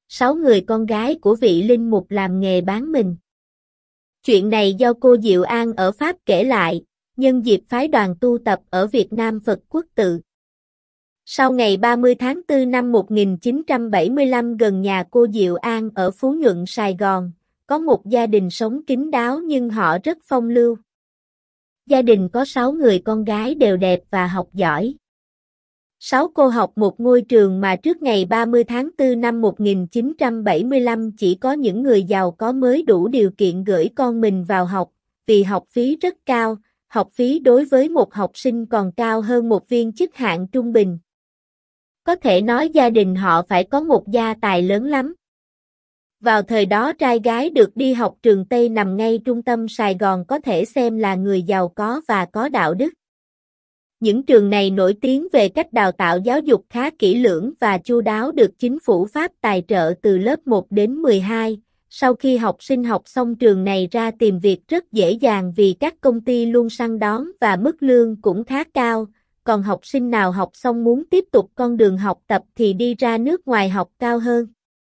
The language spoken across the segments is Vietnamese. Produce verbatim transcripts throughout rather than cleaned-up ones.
sáu người con gái của vị linh mục làm nghề bán mình. Chuyện này do cô Diệu An ở Pháp kể lại, nhân dịp phái đoàn tu tập ở Việt Nam Phật Quốc Tự. Sau ngày ba mươi tháng tư năm một nghìn chín trăm bảy mươi lăm gần nhà cô Diệu An ở Phú Nhuận, Sài Gòn, có một gia đình sống kín đáo nhưng họ rất phong lưu. Gia đình có sáu người con gái đều đẹp và học giỏi. Sáu cô học một ngôi trường mà trước ngày ba mươi tháng tư năm một nghìn chín trăm bảy mươi lăm chỉ có những người giàu có mới đủ điều kiện gửi con mình vào học, vì học phí rất cao, học phí đối với một học sinh còn cao hơn một viên chức hạng trung bình. Có thể nói gia đình họ phải có một gia tài lớn lắm. Vào thời đó trai gái được đi học trường Tây nằm ngay trung tâm Sài Gòn có thể xem là người giàu có và có đạo đức. Những trường này nổi tiếng về cách đào tạo giáo dục khá kỹ lưỡng và chu đáo, được chính phủ Pháp tài trợ từ lớp một đến mười hai. Sau khi học sinh học xong trường này ra tìm việc rất dễ dàng vì các công ty luôn săn đón và mức lương cũng khá cao. Còn học sinh nào học xong muốn tiếp tục con đường học tập thì đi ra nước ngoài học cao hơn.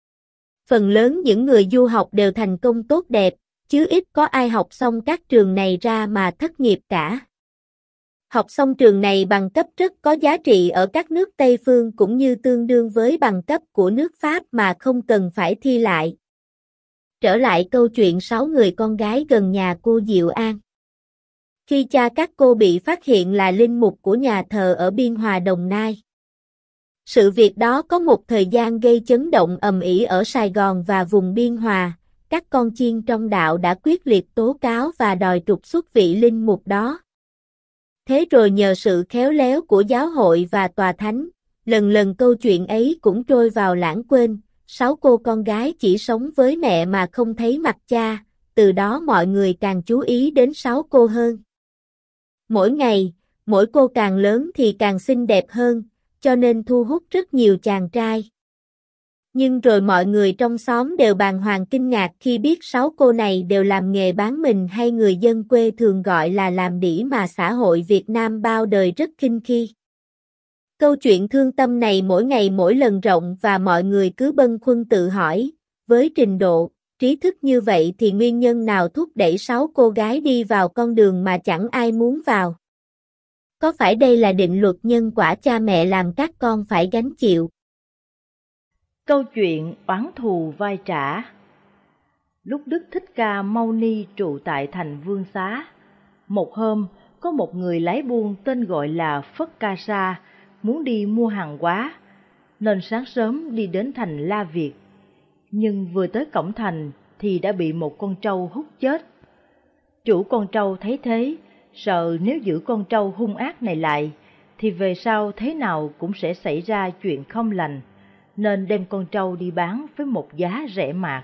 Phần lớn những người du học đều thành công tốt đẹp, chứ ít có ai học xong các trường này ra mà thất nghiệp cả. Học xong trường này bằng cấp rất có giá trị ở các nước Tây phương cũng như tương đương với bằng cấp của nước Pháp mà không cần phải thi lại. Trở lại câu chuyện sáu người con gái gần nhà cô Diệu An. Khi cha các cô bị phát hiện là linh mục của nhà thờ ở Biên Hòa, Đồng Nai. Sự việc đó có một thời gian gây chấn động ầm ĩ ở Sài Gòn và vùng Biên Hòa, các con chiên trong đạo đã quyết liệt tố cáo và đòi trục xuất vị linh mục đó. Thế rồi nhờ sự khéo léo của giáo hội và tòa thánh, lần lần câu chuyện ấy cũng trôi vào lãng quên, sáu cô con gái chỉ sống với mẹ mà không thấy mặt cha, từ đó mọi người càng chú ý đến sáu cô hơn. Mỗi ngày, mỗi cô càng lớn thì càng xinh đẹp hơn, cho nên thu hút rất nhiều chàng trai. Nhưng rồi mọi người trong xóm đều bàng hoàng kinh ngạc khi biết sáu cô này đều làm nghề bán mình hay người dân quê thường gọi là làm đĩ mà xã hội Việt Nam bao đời rất khinh khi. Câu chuyện thương tâm này mỗi ngày mỗi lần rộng và mọi người cứ bâng khuâng tự hỏi, với trình độ, trí thức như vậy thì nguyên nhân nào thúc đẩy sáu cô gái đi vào con đường mà chẳng ai muốn vào? Có phải đây là định luật nhân quả cha mẹ làm các con phải gánh chịu? Câu chuyện oán thù vai trả. Lúc Đức Thích Ca Mâu Ni trụ tại thành Vương Xá, một hôm có một người lái buôn tên gọi là Phất Ca Sa muốn đi mua hàng hóa, nên sáng sớm đi đến thành La Việt. Nhưng vừa tới cổng thành thì đã bị một con trâu hút chết. Chủ con trâu thấy thế, sợ nếu giữ con trâu hung ác này lại, thì về sau thế nào cũng sẽ xảy ra chuyện không lành, nên đem con trâu đi bán với một giá rẻ mạt.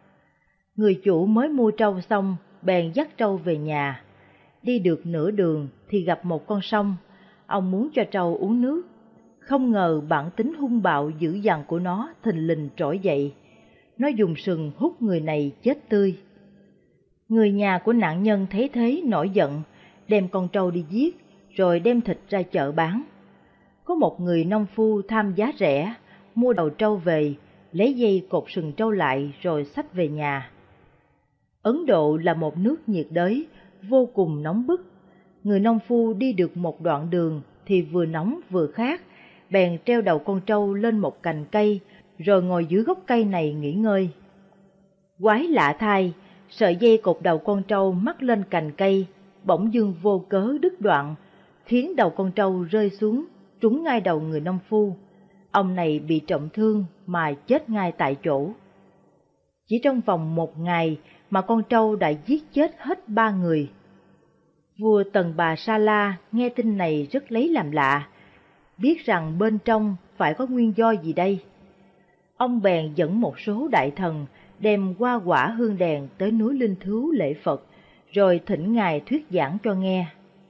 Người chủ mới mua trâu xong, bèn dắt trâu về nhà. Đi được nửa đường thì gặp một con sông, ông muốn cho trâu uống nước. Không ngờ bản tính hung bạo dữ dằn của nó thình lình trỗi dậy. Nó dùng sừng hút người này chết tươi. Người nhà của nạn nhân thấy thế nổi giận, đem con trâu đi giết, rồi đem thịt ra chợ bán. Có một người nông phu tham giá rẻ, mua đầu trâu về, lấy dây cột sừng trâu lại rồi xách về nhà. Ấn Độ là một nước nhiệt đới, vô cùng nóng bức. Người nông phu đi được một đoạn đường thì vừa nóng vừa khát, bèn treo đầu con trâu lên một cành cây, rồi ngồi dưới gốc cây này nghỉ ngơi. Quái lạ thay, sợi dây cột đầu con trâu mắc lên cành cây, bỗng dưng vô cớ đứt đoạn, khiến đầu con trâu rơi xuống, trúng ngay đầu người nông phu. Ông này bị trọng thương mà chết ngay tại chỗ. Chỉ trong vòng một ngày mà con trâu đã giết chết hết ba người. Vua Tần Bà Sa La nghe tin này rất lấy làm lạ, biết rằng bên trong phải có nguyên do gì đây. Ông bèn dẫn một số đại thần đem hoa quả hương đèn tới núi Linh Thứu lễ Phật, rồi thỉnh Ngài thuyết giảng cho nghe.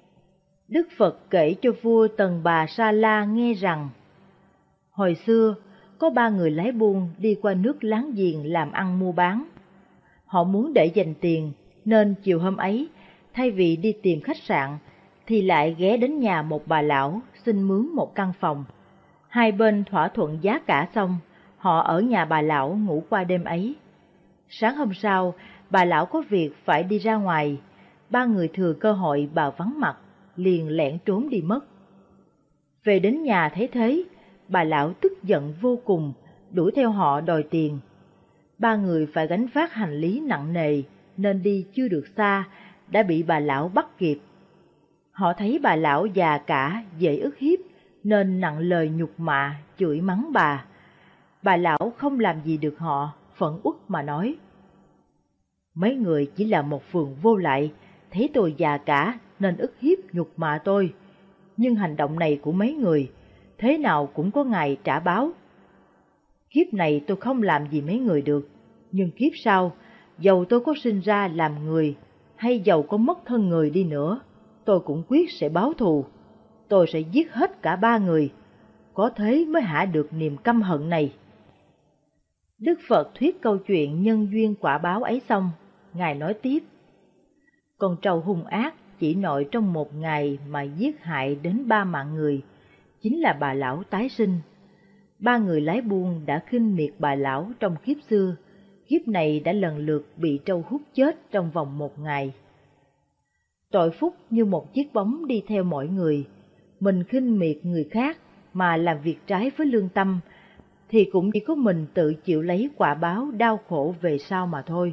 Đức Phật kể cho vua Tần Bà Sa La nghe rằng, hồi xưa có ba người lái buôn đi qua nước láng giềng làm ăn mua bán. Họ muốn để dành tiền, nên chiều hôm ấy, thay vì đi tìm khách sạn, thì lại ghé đến nhà một bà lão xin mướn một căn phòng. Hai bên thỏa thuận giá cả xong, họ Họ ở nhà bà lão ngủ qua đêm ấy. Sáng hôm sau, bà lão có việc phải đi ra ngoài. Ba người thừa cơ hội bà vắng mặt, liền lẻn trốn đi mất. Về đến nhà thấy thế, bà lão tức giận vô cùng, đuổi theo họ đòi tiền. Ba người phải gánh vác hành lý nặng nề, nên đi chưa được xa, đã bị bà lão bắt kịp. Họ thấy bà lão già cả, dễ ức hiếp, nên nặng lời nhục mạ, chửi mắng bà. Bà lão không làm gì được họ, phẫn uất mà nói: mấy người chỉ là một phường vô lại, thấy tôi già cả nên ức hiếp nhục mạ tôi. Nhưng hành động này của mấy người, thế nào cũng có ngày trả báo. Kiếp này tôi không làm gì mấy người được, nhưng kiếp sau, dầu tôi có sinh ra làm người, hay dầu có mất thân người đi nữa, tôi cũng quyết sẽ báo thù. Tôi sẽ giết hết cả ba người, có thế mới hạ được niềm căm hận này. Đức Phật thuyết câu chuyện nhân duyên quả báo ấy xong, Ngài nói tiếp: con trâu hung ác chỉ nội trong một ngày mà giết hại đến ba mạng người, chính là bà lão tái sinh. Ba người lái buôn đã khinh miệt bà lão trong kiếp xưa, kiếp này đã lần lượt bị trâu hút chết trong vòng một ngày. Tội phúc như một chiếc bóng đi theo mọi người, mình khinh miệt người khác mà làm việc trái với lương tâm, thì cũng chỉ có mình tự chịu lấy quả báo đau khổ về sau mà thôi.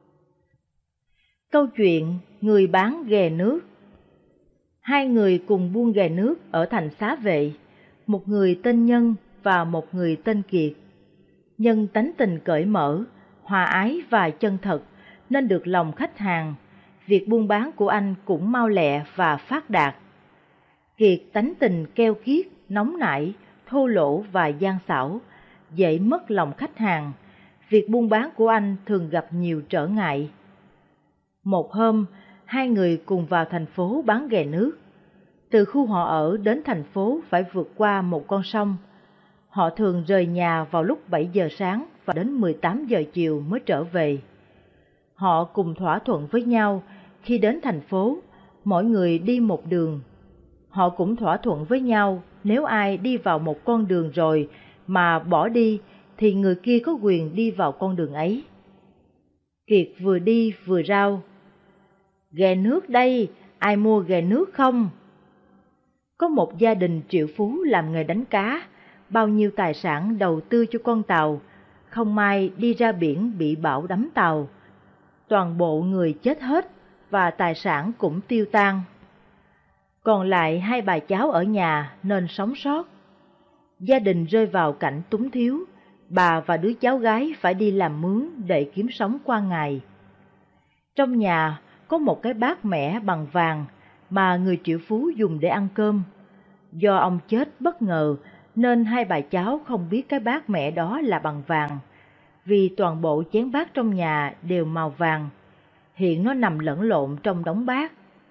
Câu chuyện người bán ghè nước. Hai người cùng buôn ghè nước ở thành Xá Vệ, một người tên Nhân và một người tên Kiệt. Nhân tánh tình cởi mở, hòa ái và chân thật, nên được lòng khách hàng. Việc buôn bán của anh cũng mau lẹ và phát đạt. Kiệt tánh tình keo kiết, nóng nảy, thô lỗ và gian xảo, dễ mất lòng khách hàng. Việc buôn bán của anh thường gặp nhiều trở ngại. Một hôm, hai người cùng vào thành phố bán ghè nước. Từ khu họ ở đến thành phố phải vượt qua một con sông. Họ thường rời nhà vào lúc bảy giờ sáng và đến mười tám giờ chiều mới trở về. Họ cùng thỏa thuận với nhau, khi đến thành phố, mỗi người đi một đường. Họ cũng thỏa thuận với nhau, nếu ai đi vào một con đường rồi mà bỏ đi, thì người kia có quyền đi vào con đường ấy. Kiệt vừa đi vừa rao: ghè nước đây, ai mua ghè nước không? Có một gia đình triệu phú làm nghề đánh cá, bao nhiêu tài sản đầu tư cho con tàu, không may đi ra biển bị bão đắm tàu. Toàn bộ người chết hết và tài sản cũng tiêu tan. Còn lại hai bà cháu ở nhà nên sống sót. Gia đình rơi vào cảnh túng thiếu, bà và đứa cháu gái phải đi làm mướn để kiếm sống qua ngày. Trong nhà có một cái bát mẻ bằng vàng mà người triệu phú dùng để ăn cơm. Do ông chết bất ngờ nên hai bà cháu không biết cái bát mẻ đó là bằng vàng, vì toàn bộ chén bát trong nhà đều màu vàng. Hiện nó nằm lẫn lộn trong đống bát.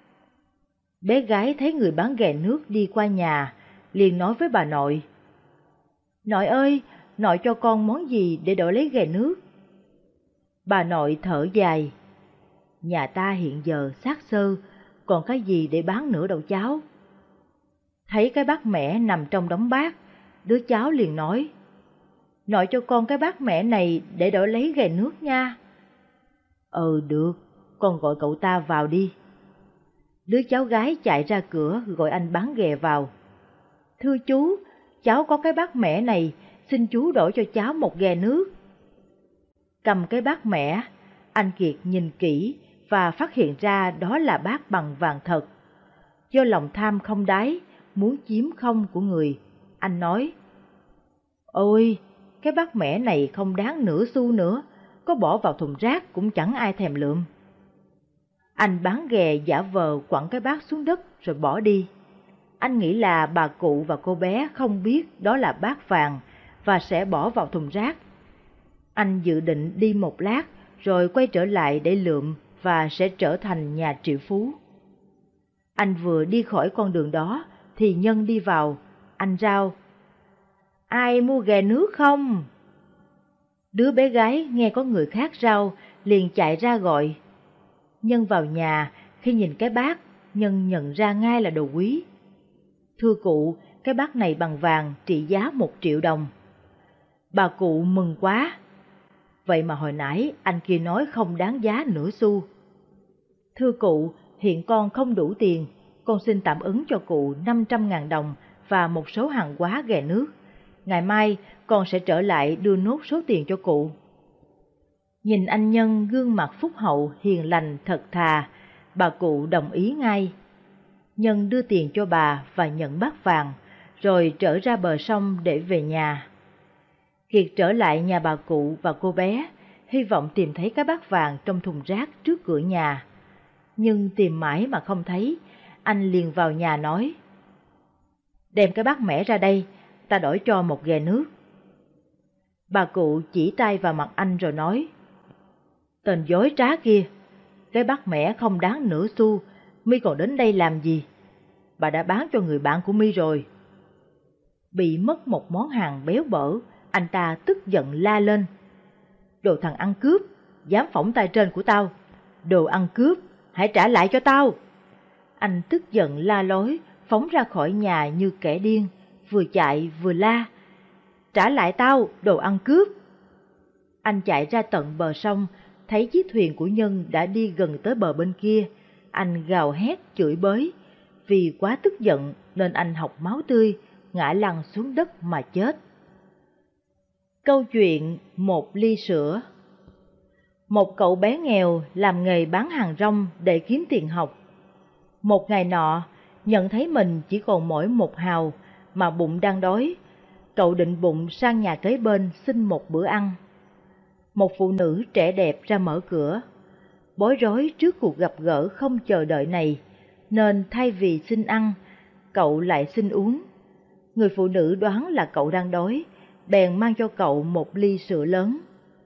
Bé gái thấy người bán ghè nước đi qua nhà, liền nói với bà nội: nội ơi, nội cho con món gì để đổi lấy ghè nước? Bà nội thở dài: nhà ta hiện giờ xác xơ, còn cái gì để bán nữa đâu cháu. Thấy cái bát mẻ nằm trong đống bát, đứa cháu liền nói: nội cho con cái bát mẻ này để đổi lấy ghè nước nha. Ừ được, con gọi cậu ta vào đi. Đứa cháu gái chạy ra cửa gọi anh bán ghè vào. Thưa chú, cháu có cái bát mẻ này, xin chú đổi cho cháu một ghè nước. Cầm cái bát mẻ, anh Kiệt nhìn kỹ và phát hiện ra đó là bát bằng vàng thật. Do lòng tham không đáy, muốn chiếm không của người, anh nói: ôi, cái bát mẻ này không đáng nửa xu nữa, có bỏ vào thùng rác cũng chẳng ai thèm lượm. Anh bán ghè giả vờ quẳng cái bát xuống đất rồi bỏ đi. Anh nghĩ là bà cụ và cô bé không biết đó là bát vàng và sẽ bỏ vào thùng rác. Anh dự định đi một lát rồi quay trở lại để lượm và sẽ trở thành nhà triệu phú. Anh vừa đi khỏi con đường đó thì Nhân đi vào. Anh rao: ai mua ghè nước không? Đứa bé gái nghe có người khác rao liền chạy ra gọi. Nhân vào nhà, khi nhìn cái bát, Nhân nhận ra ngay là đồ quý. Thưa cụ, cái bát này bằng vàng trị giá một triệu đồng. Bà cụ mừng quá. Vậy mà hồi nãy anh kia nói không đáng giá nửa xu. Thưa cụ, hiện con không đủ tiền, con xin tạm ứng cho cụ năm trăm ngàn đồng và một số hàng hóa ghè nước. Ngày mai con sẽ trở lại đưa nốt số tiền cho cụ. Nhìn anh Nhân gương mặt phúc hậu, hiền lành, thật thà, bà cụ đồng ý ngay. Nhân đưa tiền cho bà và nhận bát vàng, rồi trở ra bờ sông để về nhà. Kiệt trở lại nhà bà cụ và cô bé, hy vọng tìm thấy cái bát vàng trong thùng rác trước cửa nhà. Nhưng tìm mãi mà không thấy, anh liền vào nhà nói: "Đem cái bát mẻ ra đây, ta đổi cho một ghè nước." Bà cụ chỉ tay vào mặt anh rồi nói: "Tên dối trá kia, cái bát mẻ không đáng nửa xu, mi còn đến đây làm gì? Bà đã bán cho người bạn của mi rồi." Bị mất một món hàng béo bở, anh ta tức giận la lên: "Đồ thằng ăn cướp, dám phỏng tay trên của tao! Đồ ăn cướp, hãy trả lại cho tao!" Anh tức giận la lối, phóng ra khỏi nhà như kẻ điên, vừa chạy vừa la: "Trả lại tao, đồ ăn cướp!" Anh chạy ra tận bờ sông, thấy chiếc thuyền của Nhân đã đi gần tới bờ bên kia. Anh gào hét chửi bới. Vì quá tức giận nên anh học máu tươi, ngã lăn xuống đất mà chết. Câu chuyện một ly sữa. Một cậu bé nghèo làm nghề bán hàng rong để kiếm tiền học. Một ngày nọ, nhận thấy mình chỉ còn mỗi một hào mà bụng đang đói, cậu định bụng sang nhà kế bên xin một bữa ăn. Một phụ nữ trẻ đẹp ra mở cửa. Bối rối trước cuộc gặp gỡ không chờ đợi này, nên thay vì xin ăn, cậu lại xin uống. Người phụ nữ đoán là cậu đang đói, bèn mang cho cậu một ly sữa lớn.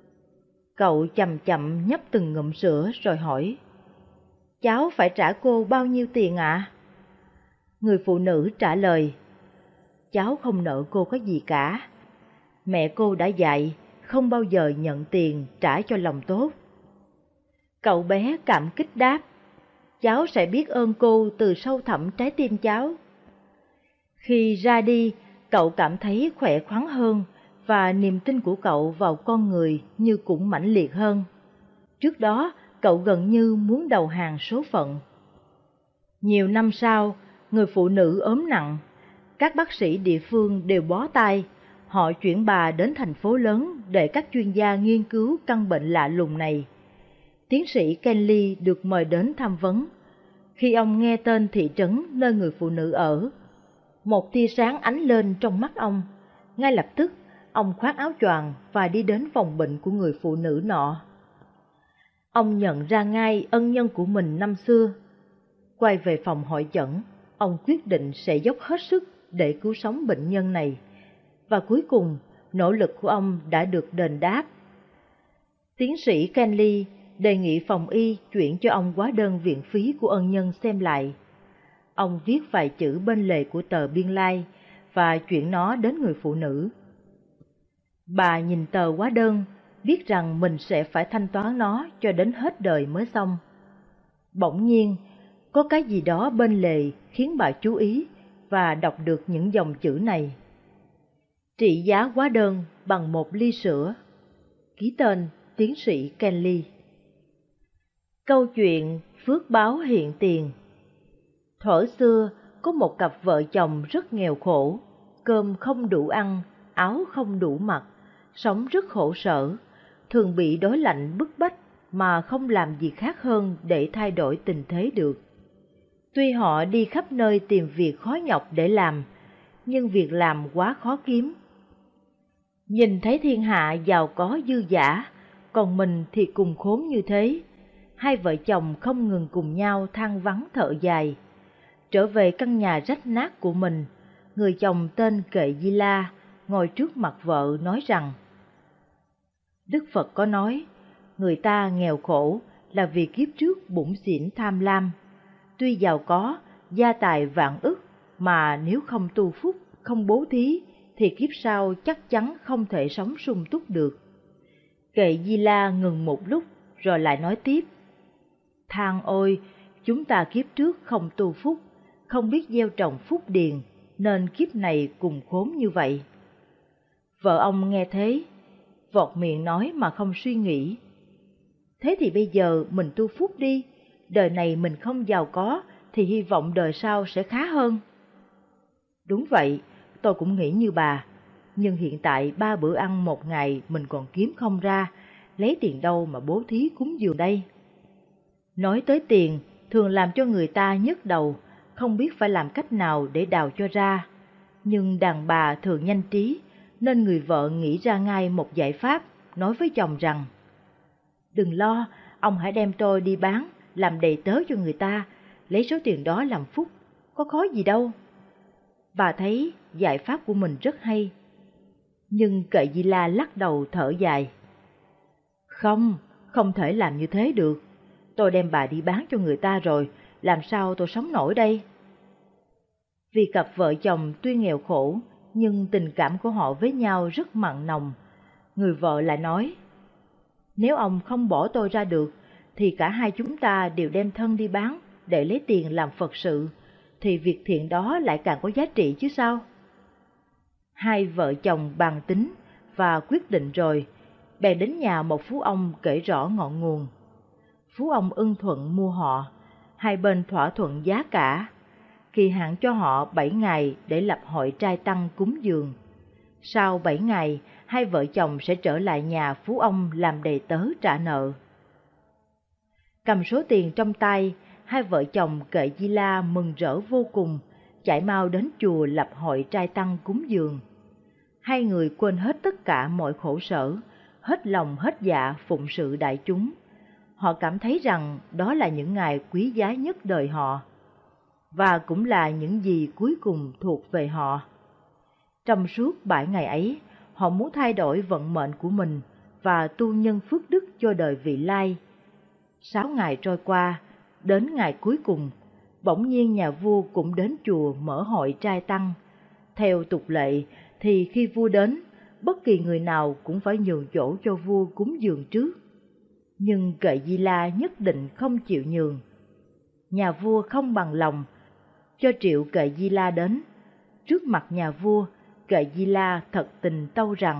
Cậu chậm chậm nhấp từng ngụm sữa rồi hỏi: "Cháu phải trả cô bao nhiêu tiền ạ?" À? Người phụ nữ trả lời: "Cháu không nợ cô có gì cả. Mẹ cô đã dạy không bao giờ nhận tiền trả cho lòng tốt." Cậu bé cảm kích đáp: "Cháu sẽ biết ơn cô từ sâu thẳm trái tim cháu." Khi ra đi, cậu cảm thấy khỏe khoắn hơn và niềm tin của cậu vào con người như cũng mãnh liệt hơn. Trước đó, cậu gần như muốn đầu hàng số phận. Nhiều năm sau, người phụ nữ ốm nặng. Các bác sĩ địa phương đều bó tay. Họ chuyển bà đến thành phố lớn để các chuyên gia nghiên cứu căn bệnh lạ lùng này. Tiến sĩ Kenley được mời đến tham vấn. Khi ông nghe tên thị trấn nơi người phụ nữ ở, một tia sáng ánh lên trong mắt ông. Ngay lập tức, ông khoác áo choàng và đi đến phòng bệnh của người phụ nữ nọ. Ông nhận ra ngay ân nhân của mình năm xưa. Quay về phòng hội chẩn, ông quyết định sẽ dốc hết sức để cứu sống bệnh nhân này. Và cuối cùng, nỗ lực của ông đã được đền đáp. Tiến sĩ Kenley đề nghị phòng y chuyển cho ông hóa đơn viện phí của ân nhân xem lại. Ông viết vài chữ bên lề của tờ biên lai và chuyển nó đến người phụ nữ. Bà nhìn tờ hóa đơn, biết rằng mình sẽ phải thanh toán nó cho đến hết đời mới xong. Bỗng nhiên, có cái gì đó bên lề khiến bà chú ý và đọc được những dòng chữ này: "Trị giá hóa đơn bằng một ly sữa. Ký tên tiến sĩ Kenley." Câu chuyện phước báo hiện tiền. Thuở xưa, có một cặp vợ chồng rất nghèo khổ, cơm không đủ ăn, áo không đủ mặc, sống rất khổ sở, thường bị đói lạnh bức bách mà không làm gì khác hơn để thay đổi tình thế được. Tuy họ đi khắp nơi tìm việc khó nhọc để làm, nhưng việc làm quá khó kiếm. Nhìn thấy thiên hạ giàu có dư dả, còn mình thì cùng khốn như thế, hai vợ chồng không ngừng cùng nhau than vắng thở dài. Trở về căn nhà rách nát của mình, người chồng tên Kệ Di La ngồi trước mặt vợ nói rằng: Đức Phật có nói, người ta nghèo khổ là vì kiếp trước bủn xỉn tham lam. Tuy giàu có, gia tài vạn ức, mà nếu không tu phúc, không bố thí, thì kiếp sau chắc chắn không thể sống sung túc được. Kệ Di La ngừng một lúc rồi lại nói tiếp: Than ôi, chúng ta kiếp trước không tu phúc, không biết gieo trồng phúc điền, nên kiếp này cùng khốn như vậy. Vợ ông nghe thế, vọt miệng nói mà không suy nghĩ. Thế thì bây giờ mình tu phúc đi, đời này mình không giàu có thì hy vọng đời sau sẽ khá hơn. Đúng vậy, tôi cũng nghĩ như bà, nhưng hiện tại ba bữa ăn một ngày mình còn kiếm không ra, lấy tiền đâu mà bố thí cúng dường đây. Nói tới tiền, thường làm cho người ta nhức đầu, không biết phải làm cách nào để đào cho ra. Nhưng đàn bà thường nhanh trí, nên người vợ nghĩ ra ngay một giải pháp, nói với chồng rằng: Đừng lo, ông hãy đem tôi đi bán, làm đầy tớ cho người ta, lấy số tiền đó làm phúc, có khó gì đâu. Bà thấy giải pháp của mình rất hay. Nhưng Kệ Di La lắc đầu thở dài. Không, không thể làm như thế được. Tôi đem bà đi bán cho người ta rồi, làm sao tôi sống nổi đây? Vì cặp vợ chồng tuy nghèo khổ, nhưng tình cảm của họ với nhau rất mặn nồng. Người vợ lại nói: Nếu ông không bỏ tôi ra được, thì cả hai chúng ta đều đem thân đi bán để lấy tiền làm Phật sự, thì việc thiện đó lại càng có giá trị chứ sao? Hai vợ chồng bàn tính và quyết định rồi, bèn đến nhà một phú ông kể rõ ngọn nguồn. Phú ông ưng thuận mua họ, hai bên thỏa thuận giá cả, kỳ hạn cho họ bảy ngày để lập hội trai tăng cúng dường. Sau bảy ngày, hai vợ chồng sẽ trở lại nhà phú ông làm đầy tớ trả nợ. Cầm số tiền trong tay, hai vợ chồng Kệ Di La mừng rỡ vô cùng, chạy mau đến chùa lập hội trai tăng cúng dường. Hai người quên hết tất cả mọi khổ sở, hết lòng hết dạ phụng sự đại chúng. Họ cảm thấy rằng đó là những ngày quý giá nhất đời họ, và cũng là những gì cuối cùng thuộc về họ. Trong suốt bảy ngày ấy, họ muốn thay đổi vận mệnh của mình và tu nhân phước đức cho đời vị lai. Sáu ngày trôi qua, đến ngày cuối cùng, bỗng nhiên nhà vua cũng đến chùa mở hội trai tăng. Theo tục lệ thì khi vua đến, bất kỳ người nào cũng phải nhường chỗ cho vua cúng dường trước. Nhưng Kệ Di La nhất định không chịu nhường. Nhà vua không bằng lòng, cho triệu Kệ Di La đến. Trước mặt nhà vua, Kệ Di La thật tình tâu rằng: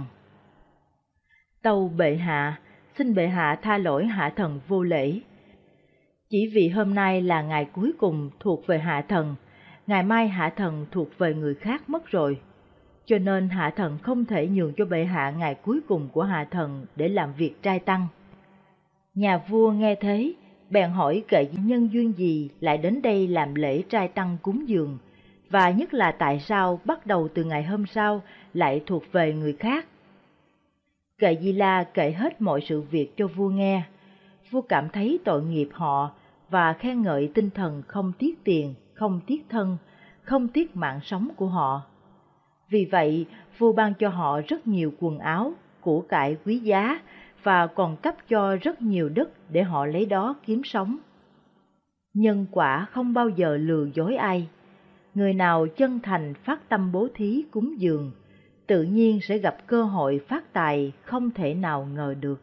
Tâu bệ hạ, xin bệ hạ tha lỗi hạ thần vô lễ. Chỉ vì hôm nay là ngày cuối cùng thuộc về hạ thần, ngày mai hạ thần thuộc về người khác mất rồi, cho nên hạ thần không thể nhường cho bệ hạ ngày cuối cùng của hạ thần để làm việc trai tăng. Nhà vua nghe thế, bèn hỏi Kệ nhân duyên gì lại đến đây làm lễ trai tăng cúng dường, và nhất là tại sao bắt đầu từ ngày hôm sau lại thuộc về người khác. Kệ Di La kể hết mọi sự việc cho vua nghe. Vua cảm thấy tội nghiệp họ và khen ngợi tinh thần không tiếc tiền, không tiếc thân, không tiếc mạng sống của họ. Vì vậy, vua ban cho họ rất nhiều quần áo, của cải quý giá và còn cấp cho rất nhiều đất để họ lấy đó kiếm sống. Nhân quả không bao giờ lừa dối ai. Người nào chân thành phát tâm bố thí cúng dường, tự nhiên sẽ gặp cơ hội phát tài không thể nào ngờ được.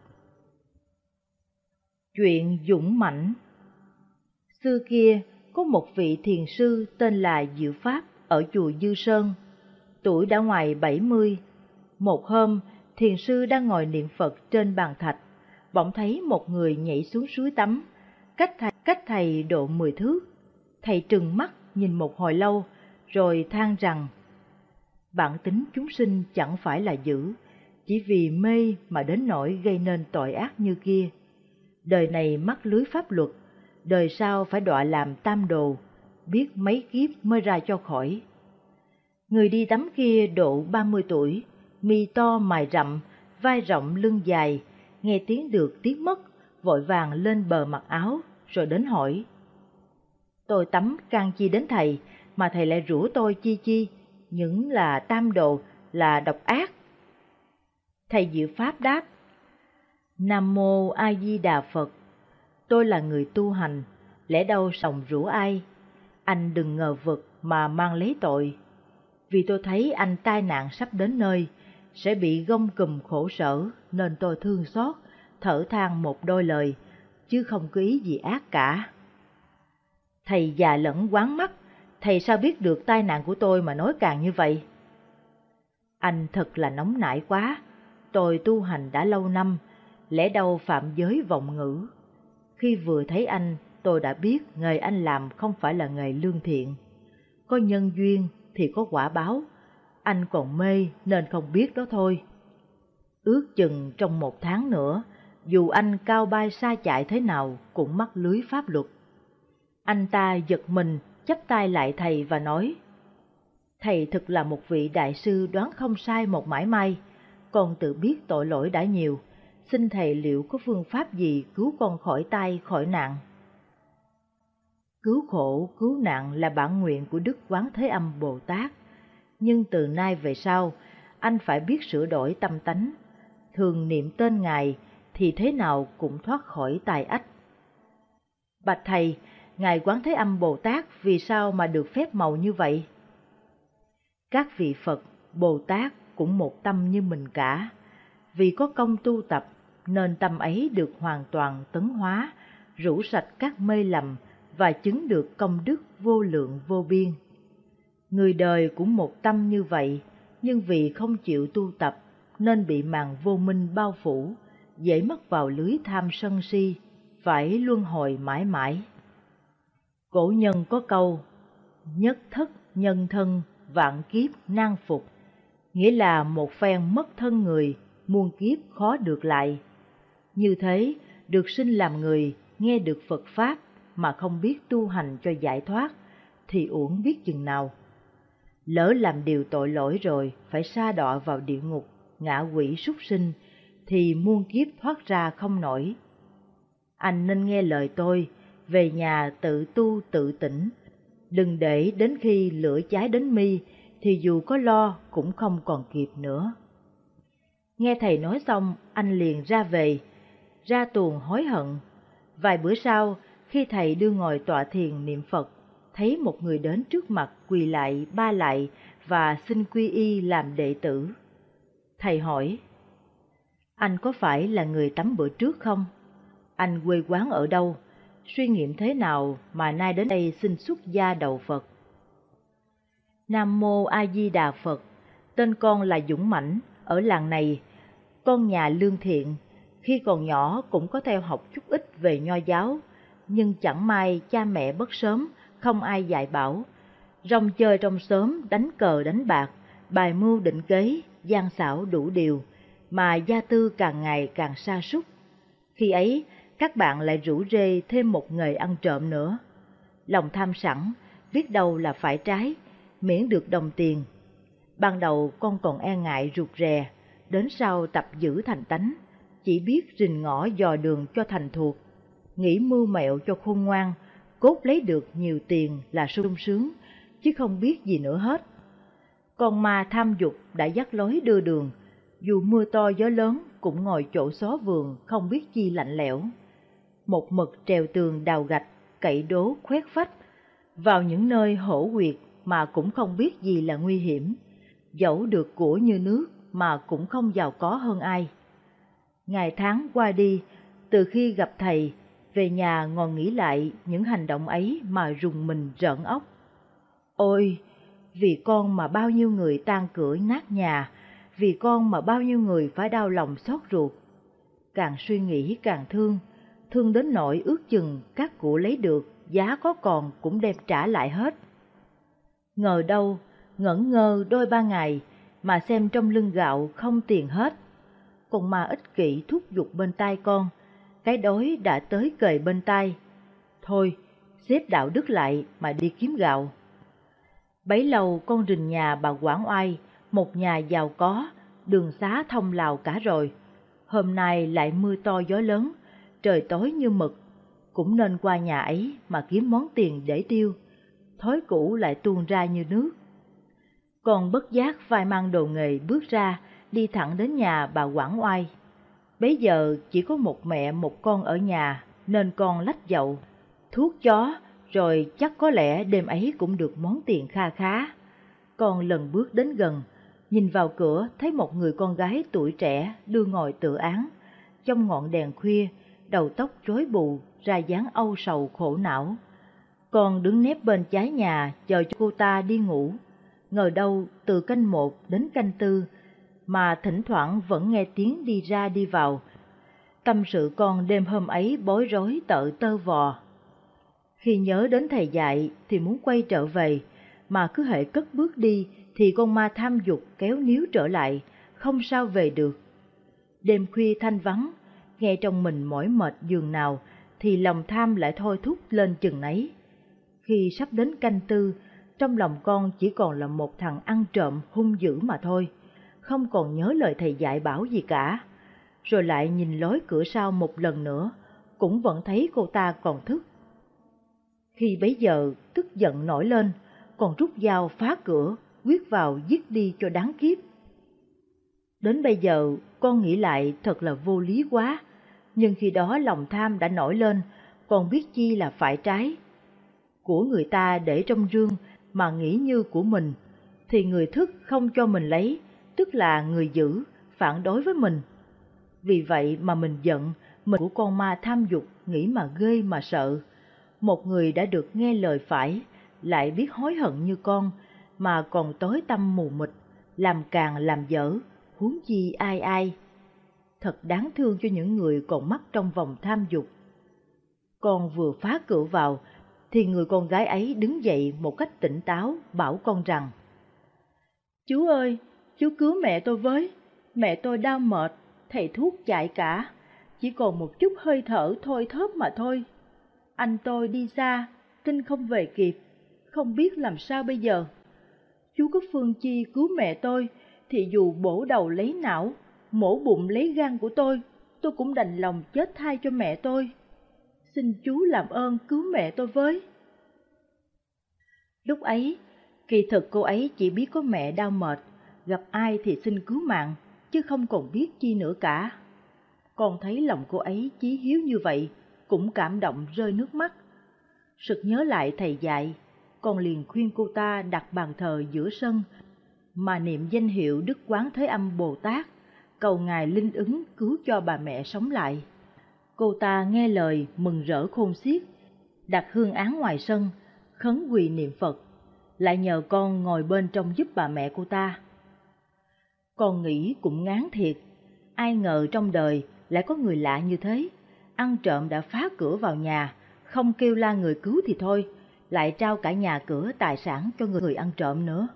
Chuyện dũng mãnh. Xưa kia, có một vị thiền sư tên là Diệu Pháp ở chùa Dư Sơn, tuổi đã ngoài bảy mươi. Một hôm, thiền sư đang ngồi niệm Phật trên bàn thạch, bỗng thấy một người nhảy xuống suối tắm, cách thầy, cách thầy độ mười thước. Thầy trừng mắt nhìn một hồi lâu, rồi than rằng: Bản tính chúng sinh chẳng phải là dữ, chỉ vì mê mà đến nỗi gây nên tội ác như kia. Đời này mắc lưới pháp luật, đời sau phải đọa làm tam đồ, biết mấy kiếp mới ra cho khỏi. Người đi tắm kia độ ba mươi tuổi, mi to mày rậm, vai rộng lưng dài, nghe tiếng được tiếng mất, vội vàng lên bờ mặc áo, rồi đến hỏi: Tôi tắm can chi đến thầy, mà thầy lại rủa tôi chi chi, những là tam đồ, là độc ác. Thầy Diệu Pháp đáp: Nam mô A Di Đà Phật, tôi là người tu hành, lẽ đâu sòng rủa ai. Anh đừng ngờ vực mà mang lấy tội. Vì tôi thấy anh tai nạn sắp đến nơi, sẽ bị gông cùm khổ sở, nên tôi thương xót, thở than một đôi lời, chứ không có ý gì ác cả. Thầy già lẫn quáng mắt, thầy sao biết được tai nạn của tôi mà nói càng như vậy? Anh thật là nóng nảy quá, tôi tu hành đã lâu năm, lẽ đâu phạm giới vọng ngữ. Khi vừa thấy anh, tôi đã biết nghề anh làm không phải là nghề lương thiện. Có nhân duyên thì có quả báo, anh còn mê nên không biết đó thôi. Ước chừng trong một tháng nữa, dù anh cao bay xa chạy thế nào cũng mắc lưới pháp luật. Anh ta giật mình, chắp tay lại thầy và nói: Thầy thực là một vị đại sư đoán không sai một mảy may, con tự biết tội lỗi đã nhiều, xin thầy liệu có phương pháp gì cứu con khỏi tai khỏi nạn? Cứu khổ, cứu nạn là bản nguyện của Đức Quán Thế Âm Bồ Tát, nhưng từ nay về sau, anh phải biết sửa đổi tâm tánh, thường niệm tên Ngài thì thế nào cũng thoát khỏi tai ách. Bạch thầy, Ngài Quán Thế Âm Bồ Tát vì sao mà được phép màu như vậy? Các vị Phật, Bồ Tát cũng một tâm như mình cả, vì có công tu tập nên tâm ấy được hoàn toàn tấn hóa, rũ sạch các mê lầm và chứng được công đức vô lượng vô biên. Người đời cũng một tâm như vậy, nhưng vì không chịu tu tập nên bị màn vô minh bao phủ, dễ mắc vào lưới tham sân si, phải luân hồi mãi mãi. Cổ nhân có câu: nhất thất nhân thân, vạn kiếp nan phục, nghĩa là một phen mất thân người, muôn kiếp khó được lại. Như thế, được sinh làm người, nghe được Phật Pháp mà không biết tu hành cho giải thoát, thì uổng biết chừng nào. Lỡ làm điều tội lỗi rồi, phải sa đọa vào địa ngục, ngạ quỷ súc sinh, thì muôn kiếp thoát ra không nổi. Anh nên nghe lời tôi, về nhà tự tu tự tỉnh, đừng để đến khi lửa cháy đến mi, thì dù có lo cũng không còn kịp nữa. Nghe thầy nói xong, anh liền ra về, ra tuồng hối hận. Vài bữa sau, khi thầy đưa ngồi tọa thiền niệm Phật, thấy một người đến trước mặt quỳ lại ba lại và xin quy y làm đệ tử. Thầy hỏi: anh có phải là người tắm bữa trước không? Anh quê quán ở đâu? Suy nghiệm thế nào mà nay đến đây xin xuất gia đầu Phật? Nam Mô A Di Đà Phật, tên con là Dũng Mãnh, ở làng này, con nhà lương thiện. Khi còn nhỏ cũng có theo học chút ít về Nho giáo, nhưng chẳng may cha mẹ mất sớm, không ai dạy bảo. Rong chơi trong xóm, đánh cờ đánh bạc, bài mưu định kế, gian xảo đủ điều, mà gia tư càng ngày càng sa sút. Khi ấy, các bạn lại rủ rê thêm một nghề ăn trộm nữa. Lòng tham sẵn, biết đâu là phải trái, miễn được đồng tiền. Ban đầu con còn e ngại rụt rè, đến sau tập giữ thành tánh, chỉ biết rình ngõ dò đường cho thành thuộc, nghĩ mưu mẹo cho khôn ngoan, cốt lấy được nhiều tiền là sung sướng, chứ không biết gì nữa hết. Con ma tham dục đã dắt lối đưa đường, dù mưa to gió lớn cũng ngồi chỗ xó vườn không biết chi lạnh lẽo. Một mực trèo tường đào gạch, cậy đố khoét phách, vào những nơi hổ huyệt mà cũng không biết gì là nguy hiểm, dẫu được của như nước mà cũng không giàu có hơn ai. Ngày tháng qua đi, từ khi gặp thầy, về nhà ngồi nghĩ lại những hành động ấy mà rùng mình rợn óc. Ôi, vì con mà bao nhiêu người tan cửa nát nhà, vì con mà bao nhiêu người phải đau lòng xót ruột. Càng suy nghĩ càng thương, thương đến nỗi ước chừng các của lấy được, giá có còn cũng đem trả lại hết. Ngờ đâu, ngẩn ngơ đôi ba ngày, mà xem trong lưng gạo không tiền hết. Con ma ích kỷ thúc giục bên tai con, cái đói đã tới kề bên tai. Thôi, xếp đạo đức lại mà đi kiếm gạo. Bấy lâu con rình nhà bà Quản Oai, một nhà giàu có, đường xá thông lào cả rồi. Hôm nay lại mưa to gió lớn, trời tối như mực, cũng nên qua nhà ấy mà kiếm món tiền để tiêu, thói cũ lại tuôn ra như nước. Con bất giác vai mang đồ nghề bước ra, đi thẳng đến nhà bà Quản Oai. Bấy giờ chỉ có một mẹ một con ở nhà, nên con lách dậu, thuốc chó, rồi chắc có lẽ đêm ấy cũng được món tiền kha khá. Con lần bước đến gần, nhìn vào cửa thấy một người con gái tuổi trẻ đưa ngồi tự án, trong ngọn đèn khuya, đầu tóc rối bù, ra dáng âu sầu khổ não. Con đứng nép bên trái nhà chờ cho cô ta đi ngủ. ngờ đâu từ canh một đến canh tư, mà thỉnh thoảng vẫn nghe tiếng đi ra đi vào. Tâm sự con đêm hôm ấy bối rối tợ tơ vò. Khi nhớ đến thầy dạy thì muốn quay trở về, mà cứ hễ cất bước đi thì con ma tham dục kéo níu trở lại, không sao về được. Đêm khuya thanh vắng, nghe trong mình mỏi mệt giường nào, thì lòng tham lại thôi thúc lên chừng nấy. Khi sắp đến canh tư, trong lòng con chỉ còn là một thằng ăn trộm hung dữ mà thôi, không còn nhớ lời thầy dạy bảo gì cả. Rồi lại nhìn lối cửa sau một lần nữa, cũng vẫn thấy cô ta còn thức. Khi bấy giờ tức giận nổi lên, còn rút dao phá cửa, quyết vào giết đi cho đáng kiếp. Đến bây giờ con nghĩ lại thật là vô lý quá, nhưng khi đó lòng tham đã nổi lên, còn biết chi là phải trái. Của người ta để trong rương mà nghĩ như của mình, thì người thức không cho mình lấy, tức là người giữ, phản đối với mình. Vì vậy mà mình giận, mình của con ma tham dục nghĩ mà ghê mà sợ. Một người đã được nghe lời phải, lại biết hối hận như con, mà còn tối tăm mù mịt, làm càng làm dở, huống chi ai ai. Thật đáng thương cho những người còn mắc trong vòng tham dục. Con vừa phá cửa vào, thì người con gái ấy đứng dậy một cách tỉnh táo, bảo con rằng: "Chú ơi, chú cứu mẹ tôi với, mẹ tôi đau mệt, thầy thuốc chạy cả, chỉ còn một chút hơi thở thôi thóp mà thôi. Anh tôi đi xa, tin không về kịp, không biết làm sao bây giờ. Chú có phương chi cứu mẹ tôi, thì dù bổ đầu lấy não, mổ bụng lấy gan của tôi, tôi cũng đành lòng chết thay cho mẹ tôi. Xin chú làm ơn cứu mẹ tôi với." Lúc ấy, kỳ thực cô ấy chỉ biết có mẹ đau mệt, gặp ai thì xin cứu mạng, chứ không còn biết chi nữa cả. Con thấy lòng cô ấy chí hiếu như vậy, cũng cảm động rơi nước mắt. Sực nhớ lại thầy dạy, con liền khuyên cô ta đặt bàn thờ giữa sân, mà niệm danh hiệu Đức Quán Thế Âm Bồ Tát, cầu Ngài linh ứng cứu cho bà mẹ sống lại. Cô ta nghe lời mừng rỡ khôn xiết, đặt hương án ngoài sân, khấn quỳ niệm Phật, lại nhờ con ngồi bên trong giúp bà mẹ cô ta. Con nghĩ cũng ngán thiệt, ai ngờ trong đời lại có người lạ như thế, ăn trộm đã phá cửa vào nhà, không kêu la người cứu thì thôi, lại trao cả nhà cửa tài sản cho người ăn trộm nữa.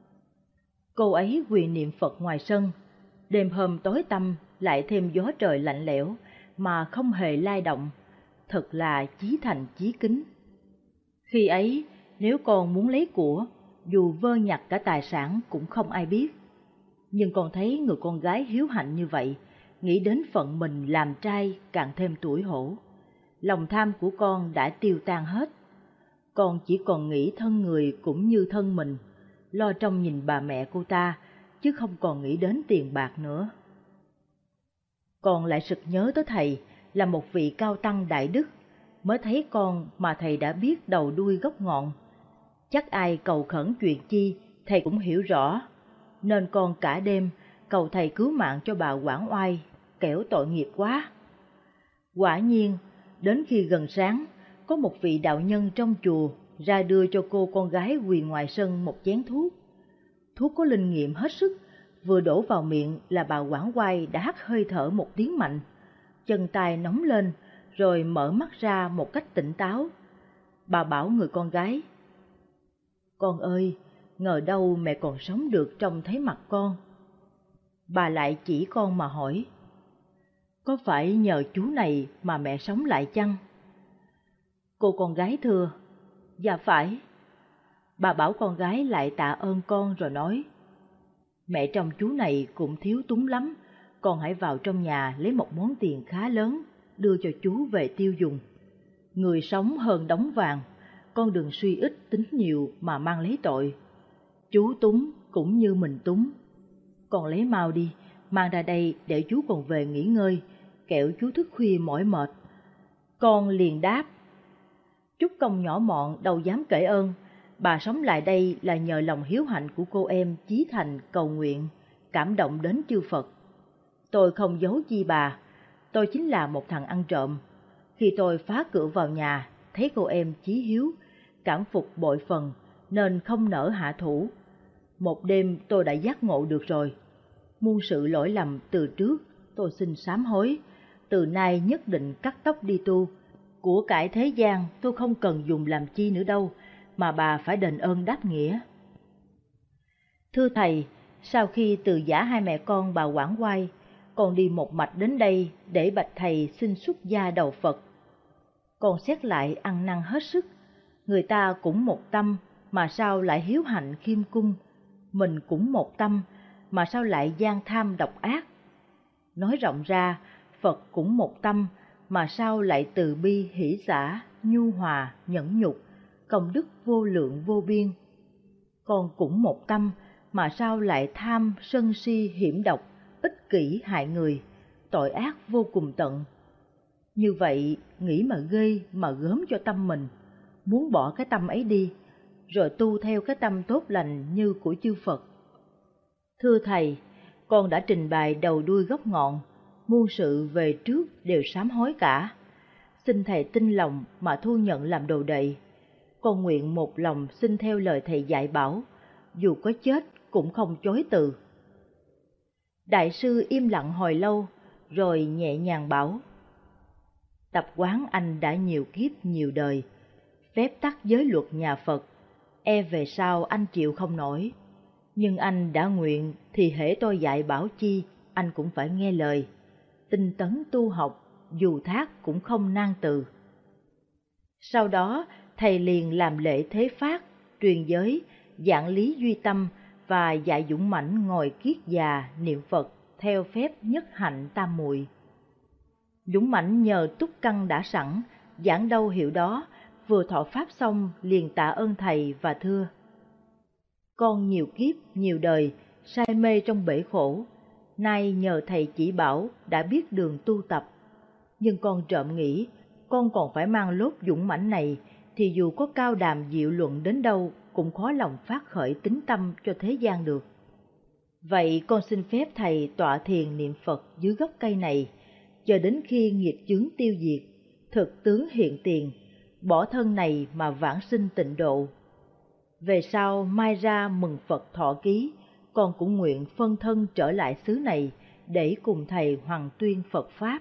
Cô ấy quỳ niệm Phật ngoài sân, đêm hôm tối tăm lại thêm gió trời lạnh lẽo mà không hề lay động, thật là chí thành chí kính. Khi ấy, nếu con muốn lấy của, dù vơ nhặt cả tài sản cũng không ai biết. Nhưng con thấy người con gái hiếu hạnh như vậy, nghĩ đến phận mình làm trai càng thêm tủi hổ. Lòng tham của con đã tiêu tan hết. Con chỉ còn nghĩ thân người cũng như thân mình, lo trông nhìn bà mẹ cô ta, chứ không còn nghĩ đến tiền bạc nữa. Con lại sực nhớ tới thầy là một vị cao tăng đại đức, mới thấy con mà thầy đã biết đầu đuôi gốc ngọn. Chắc ai cầu khẩn chuyện chi, thầy cũng hiểu rõ, nên con cả đêm cầu thầy cứu mạng cho bà Quảng Oai, kẻo tội nghiệp quá. Quả nhiên, đến khi gần sáng, có một vị đạo nhân trong chùa ra đưa cho cô con gái quỳ ngoài sân một chén thuốc. Thuốc có linh nghiệm hết sức, vừa đổ vào miệng là bà Quảng Oai đã hắt hơi thở một tiếng mạnh, chân tay nóng lên, rồi mở mắt ra một cách tỉnh táo. Bà bảo người con gái: "Con ơi, ngờ đâu mẹ còn sống được trông thấy mặt con." Bà lại chỉ con mà hỏi: "Có phải nhờ chú này mà mẹ sống lại chăng?" Cô con gái thưa: "Dạ phải." Bà bảo con gái lại tạ ơn con rồi nói: "Mẹ trong chú này cũng thiếu túng lắm, con hãy vào trong nhà lấy một món tiền khá lớn, đưa cho chú về tiêu dùng. Người sống hơn đống vàng, con đừng suy ít tính nhiều mà mang lấy tội. Chú túng cũng như mình túng. Con lấy mau đi, mang ra đây để chú còn về nghỉ ngơi, kẻo chú thức khuya mỏi mệt." Con liền đáp: "Chút công nhỏ mọn đâu dám kể ơn, bà sống lại đây là nhờ lòng hiếu hạnh của cô em chí thành cầu nguyện, cảm động đến chư Phật. Tôi không giấu chi bà, tôi chính là một thằng ăn trộm. Khi tôi phá cửa vào nhà, thấy cô em chí hiếu, cảm phục bội phần, nên không nỡ hạ thủ. Một đêm tôi đã giác ngộ được rồi. Muôn sự lỗi lầm từ trước, tôi xin sám hối. Từ nay nhất định cắt tóc đi tu. Của cải thế gian tôi không cần dùng làm chi nữa đâu, mà bà phải đền ơn đáp nghĩa. Thưa thầy, sau khi từ giã hai mẹ con bà Quảng Oai, con đi một mạch đến đây để bạch thầy xin xuất gia đầu Phật. Con xét lại ăn năn hết sức, người ta cũng một tâm mà sao lại hiếu hạnh khiêm cung, mình cũng một tâm mà sao lại gian tham độc ác. Nói rộng ra, Phật cũng một tâm mà sao lại từ bi hỷ xả, nhu hòa, nhẫn nhục, công đức vô lượng vô biên. Con cũng một tâm mà sao lại tham sân si hiểm độc, ích kỷ hại người, tội ác vô cùng tận. Như vậy nghĩ mà ghê mà gớm cho tâm mình, muốn bỏ cái tâm ấy đi, rồi tu theo cái tâm tốt lành như của chư Phật. Thưa thầy, con đã trình bày đầu đuôi gốc ngọn, muôn sự về trước đều sám hối cả. Xin thầy tin lòng mà thu nhận làm đồ đệ. Con nguyện một lòng xin theo lời thầy dạy bảo, dù có chết cũng không chối từ. Đại sư im lặng hồi lâu, rồi nhẹ nhàng bảo: tập quán anh đã nhiều kiếp nhiều đời, phép tắc giới luật nhà Phật, e về sau anh chịu không nổi. Nhưng anh đã nguyện thì hễ tôi dạy bảo chi, anh cũng phải nghe lời. Tinh tấn tu học, dù thác cũng không nan từ. Sau đó, thầy liền làm lễ thế phát, truyền giới, giảng lý duy tâm và dạy dũng mãnh ngồi kiết già niệm Phật theo phép nhất hạnh tam muội. Dũng mãnh nhờ túc căn đã sẵn, giảng đâu hiểu đó, vừa thọ pháp xong liền tạ ơn thầy và thưa: con nhiều kiếp nhiều đời say mê trong bể khổ, nay nhờ thầy chỉ bảo đã biết đường tu tập. Nhưng con trộm nghĩ con còn phải mang lốt dũng mãnh này, thì dù có cao đàm diệu luận đến đâu cũng khó lòng phát khởi tín tâm cho thế gian được. Vậy con xin phép thầy tọa thiền niệm Phật dưới gốc cây này, chờ đến khi nghiệp chướng tiêu diệt, thực tướng hiện tiền, bỏ thân này mà vãng sinh tịnh độ. Về sau mai ra mừng Phật thọ ký, con cũng nguyện phân thân trở lại xứ này để cùng thầy hoằng tuyên Phật Pháp.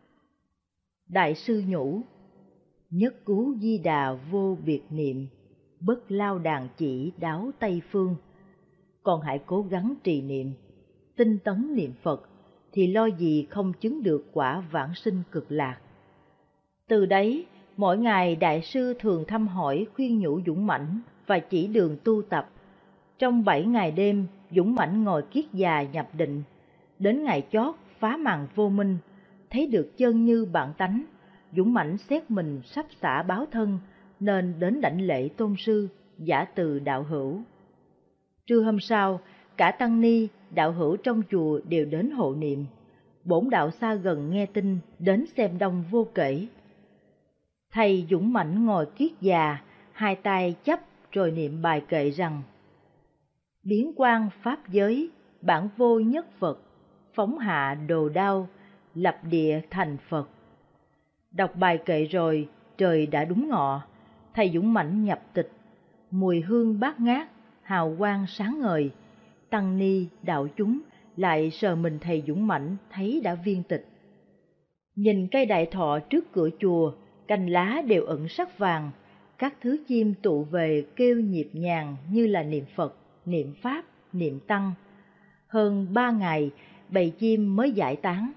Đại sư nhủ: nhất cú di đà vô biệt niệm, bất lao đàn chỉ đáo Tây Phương. Con hãy cố gắng trì niệm, tinh tấn niệm Phật, thì lo gì không chứng được quả vãng sinh cực lạc. Từ đấy, mỗi ngày đại sư thường thăm hỏi khuyên nhủ dũng mãnh và chỉ đường tu tập. Trong bảy ngày đêm, dũng mãnh ngồi kiết già nhập định, đến ngày chót phá màn vô minh, thấy được chân như bản tánh. Dũng mãnh xét mình sắp xả báo thân, nên đến đảnh lễ tôn sư, giả từ đạo hữu. Trưa hôm sau, cả tăng ni, đạo hữu trong chùa đều đến hộ niệm. Bổn đạo xa gần nghe tin, đến xem đông vô kể. Thầy dũng mãnh ngồi kiết già, hai tay chắp rồi niệm bài kệ rằng: biến quang pháp giới, bản vô nhất Phật, phóng hạ đồ đao, lập địa thành Phật. Đọc bài kệ rồi, trời đã đúng ngọ, thầy dũng mãnh nhập tịch, mùi hương bát ngát, hào quang sáng ngời. Tăng ni, đạo chúng lại sờ mình thầy dũng mãnh thấy đã viên tịch. Nhìn cây đại thọ trước cửa chùa, cành lá đều ẩn sắc vàng, các thứ chim tụ về kêu nhịp nhàng như là niệm Phật, niệm Pháp, niệm Tăng. Hơn ba ngày, bầy chim mới giải tán.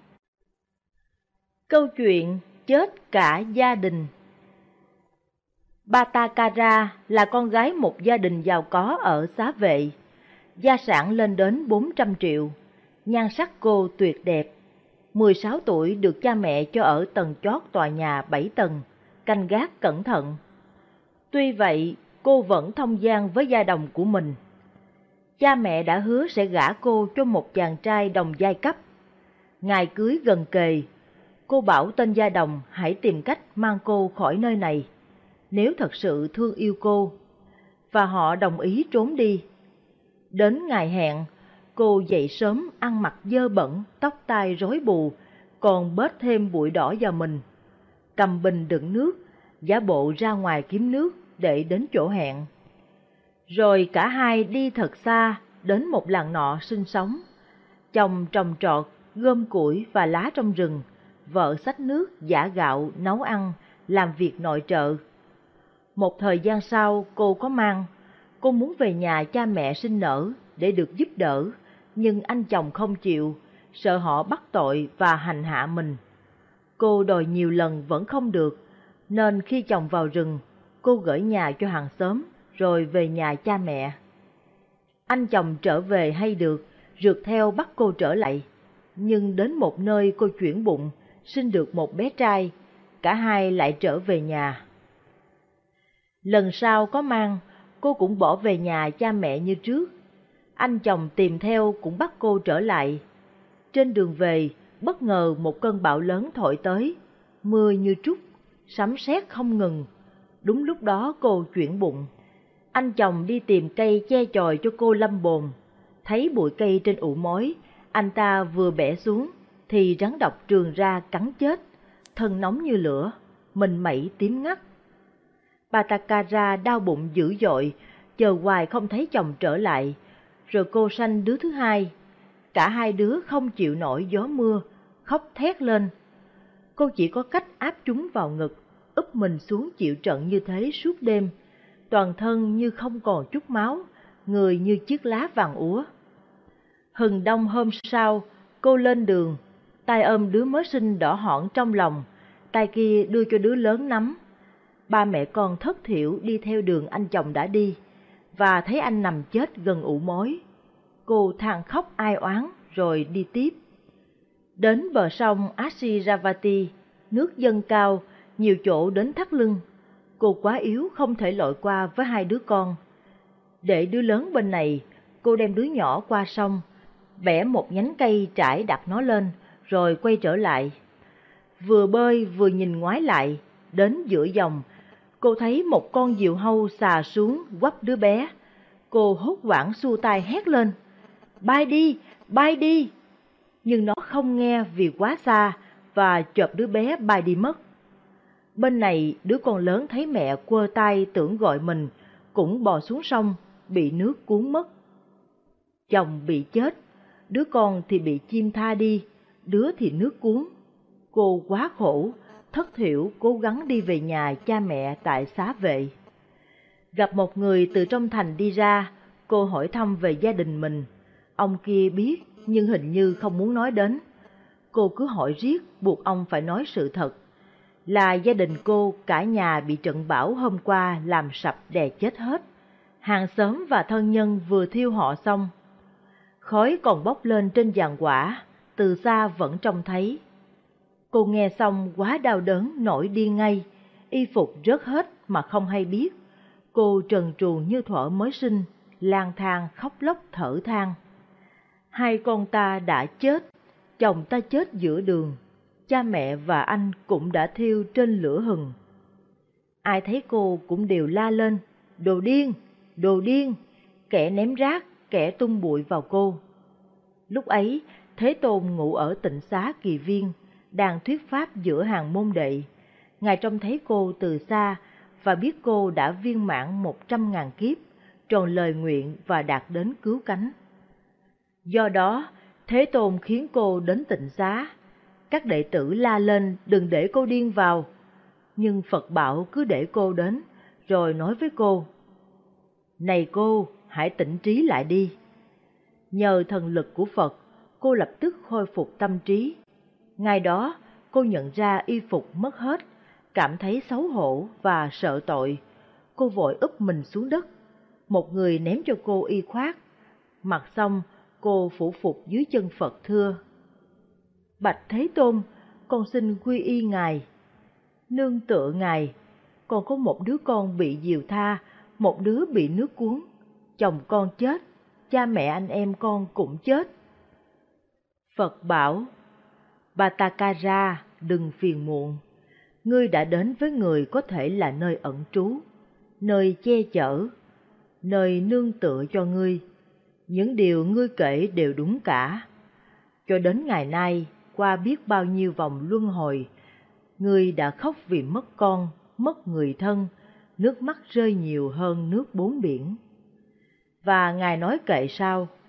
Câu chuyện chết cả gia đình. Batakara là con gái một gia đình giàu có ở Xá Vệ. Gia sản lên đến bốn trăm triệu, nhan sắc cô tuyệt đẹp. mười sáu tuổi được cha mẹ cho ở tầng chót tòa nhà bảy tầng, canh gác cẩn thận. Tuy vậy, cô vẫn thông gian với gia đồng của mình. Cha mẹ đã hứa sẽ gả cô cho một chàng trai đồng giai cấp. Ngày cưới gần kề, cô bảo tên gia đồng hãy tìm cách mang cô khỏi nơi này, nếu thật sự thương yêu cô, và họ đồng ý trốn đi. Đến ngày hẹn, cô dậy sớm ăn mặc dơ bẩn, tóc tai rối bù, còn bết thêm bụi đỏ vào mình. Cầm bình đựng nước, giả bộ ra ngoài kiếm nước để đến chỗ hẹn. Rồi cả hai đi thật xa đến một làng nọ sinh sống. Chồng trồng trọt, gom củi và lá trong rừng, vợ xách nước, giã gạo, nấu ăn, làm việc nội trợ. Một thời gian sau cô có mang, cô muốn về nhà cha mẹ sinh nở để được giúp đỡ, nhưng anh chồng không chịu, sợ họ bắt tội và hành hạ mình. Cô đòi nhiều lần vẫn không được, nên khi chồng vào rừng, cô gửi nhà cho hàng xóm, rồi về nhà cha mẹ. Anh chồng trở về hay được, rượt theo bắt cô trở lại, nhưng đến một nơi cô chuyển bụng, sinh được một bé trai, cả hai lại trở về nhà. Lần sau có mang, cô cũng bỏ về nhà cha mẹ như trước. Anh chồng tìm theo cũng bắt cô trở lại. Trên đường về, bất ngờ một cơn bão lớn thổi tới, mưa như trút, sấm sét không ngừng. Đúng lúc đó cô chuyển bụng. Anh chồng đi tìm cây che chòi cho cô lâm bồn. Thấy bụi cây trên ụ mối, anh ta vừa bẻ xuống, thì rắn độc trườn ra cắn chết, thân nóng như lửa, mình mẩy tím ngắt. Batakara đau bụng dữ dội, chờ hoài không thấy chồng trở lại, rồi cô sanh đứa thứ hai. Cả hai đứa không chịu nổi gió mưa, khóc thét lên. Cô chỉ có cách áp chúng vào ngực, úp mình xuống chịu trận như thế suốt đêm, toàn thân như không còn chút máu, người như chiếc lá vàng úa. Hừng đông hôm sau, cô lên đường, tay ôm đứa mới sinh đỏ hỏn trong lòng, tay kia đưa cho đứa lớn nắm. Ba mẹ con thất thiểu đi theo đường anh chồng đã đi, và thấy anh nằm chết gần ụ mối. Cô than khóc ai oán rồi đi tiếp. Đến bờ sông Asiravati, nước dâng cao, nhiều chỗ đến thắt lưng. Cô quá yếu không thể lội qua với hai đứa con. Để đứa lớn bên này, cô đem đứa nhỏ qua sông, bẻ một nhánh cây trải đặt nó lên, rồi quay trở lại. Vừa bơi vừa nhìn ngoái lại, đến giữa dòng, cô thấy một con diều hâu xà xuống quắp đứa bé. Cô hốt hoảng xua tay hét lên, bay đi, bay đi. Nhưng nó không nghe vì quá xa, và chộp đứa bé bay đi mất. Bên này, đứa con lớn thấy mẹ quơ tay tưởng gọi mình, cũng bò xuống sông, bị nước cuốn mất. Chồng bị chết, đứa con thì bị chim tha đi, đứa thì nước cuốn. Cô quá khổ, thất thiểu cố gắng đi về nhà cha mẹ tại xá vệ. Gặp một người từ trong thành đi ra, cô hỏi thăm về gia đình mình. Ông kia biết, nhưng hình như không muốn nói đến. Cô cứ hỏi riết, buộc ông phải nói sự thật. Là gia đình cô, cả nhà bị trận bão hôm qua làm sập đè chết hết. Hàng xóm và thân nhân vừa thiêu họ xong. Khói còn bốc lên trên giàn quả, từ xa vẫn trông thấy. Cô nghe xong quá đau đớn nổi điên ngay, y phục rớt hết mà không hay biết. Cô trần truồng như thuở mới sinh, lang thang khóc lóc thở than. Hai con ta đã chết, chồng ta chết giữa đường, cha mẹ và anh cũng đã thiêu trên lửa hừng. Ai thấy cô cũng đều la lên, đồ điên, đồ điên, kẻ ném rác, kẻ tung bụi vào cô. Lúc ấy, Thế Tôn ngủ ở tịnh xá Kỳ Viên, đang thuyết pháp giữa hàng môn đệ. Ngài trông thấy cô từ xa và biết cô đã viên mãn một trăm ngàn kiếp, tròn lời nguyện và đạt đến cứu cánh. Do đó, Thế Tôn khiến cô đến tịnh xá. Các đệ tử la lên đừng để cô điên vào, nhưng Phật bảo cứ để cô đến, rồi nói với cô, này cô, hãy tỉnh trí lại đi. Nhờ thần lực của Phật, cô lập tức khôi phục tâm trí. Ngay đó, cô nhận ra y phục mất hết, cảm thấy xấu hổ và sợ tội. Cô vội úp mình xuống đất. Một người ném cho cô y khoác. Mặc xong, cô phủ phục dưới chân Phật thưa, bạch Thế Tôn, con xin quy y Ngài. Nương tựa Ngài, con có một đứa con bị diều tha, một đứa bị nước cuốn. Chồng con chết, cha mẹ anh em con cũng chết. Phật bảo, Batakara, đừng phiền muộn. Ngươi đã đến với người có thể là nơi ẩn trú, nơi che chở, nơi nương tựa cho ngươi. Những điều ngươi kể đều đúng cả. Cho đến ngày nay, qua biết bao nhiêu vòng luân hồi, ngươi đã khóc vì mất con, mất người thân, nước mắt rơi nhiều hơn nước bốn biển. Và Ngài nói kệ sau,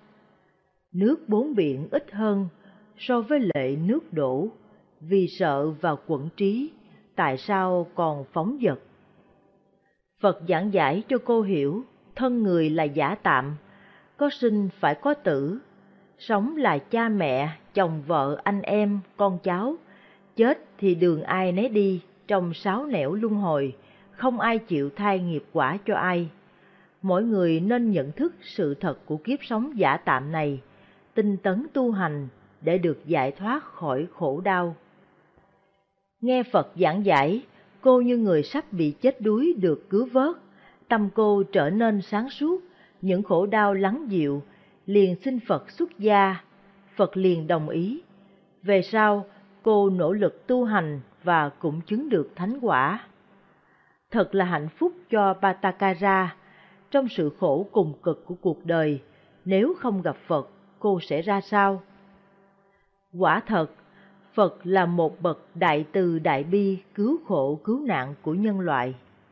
Nước bốn biển ít hơn so với lệ nước đổ, vì sợ và quẫn trí, tại sao còn phóng dật? Phật giảng giải cho cô hiểu, thân người là giả tạm, có sinh phải có tử, sống là cha mẹ, chồng vợ, anh em, con cháu, chết thì đường ai nấy đi, trong sáu nẻo luân hồi, không ai chịu thay nghiệp quả cho ai. Mỗi người nên nhận thức sự thật của kiếp sống giả tạm này, tinh tấn tu hành để được giải thoát khỏi khổ đau. Nghe Phật giảng giải, cô như người sắp bị chết đuối được cứu vớt, tâm cô trở nên sáng suốt, những khổ đau lắng dịu, liền xin Phật xuất gia. Phật liền đồng ý. Về sau, cô nỗ lực tu hành và cũng chứng được thánh quả. Thật là hạnh phúc cho Pattakara. Trong sự khổ cùng cực của cuộc đời, nếu không gặp Phật, cô sẽ ra sao? Quả thật, Phật là một bậc đại từ đại bi cứu khổ cứu nạn của nhân loại.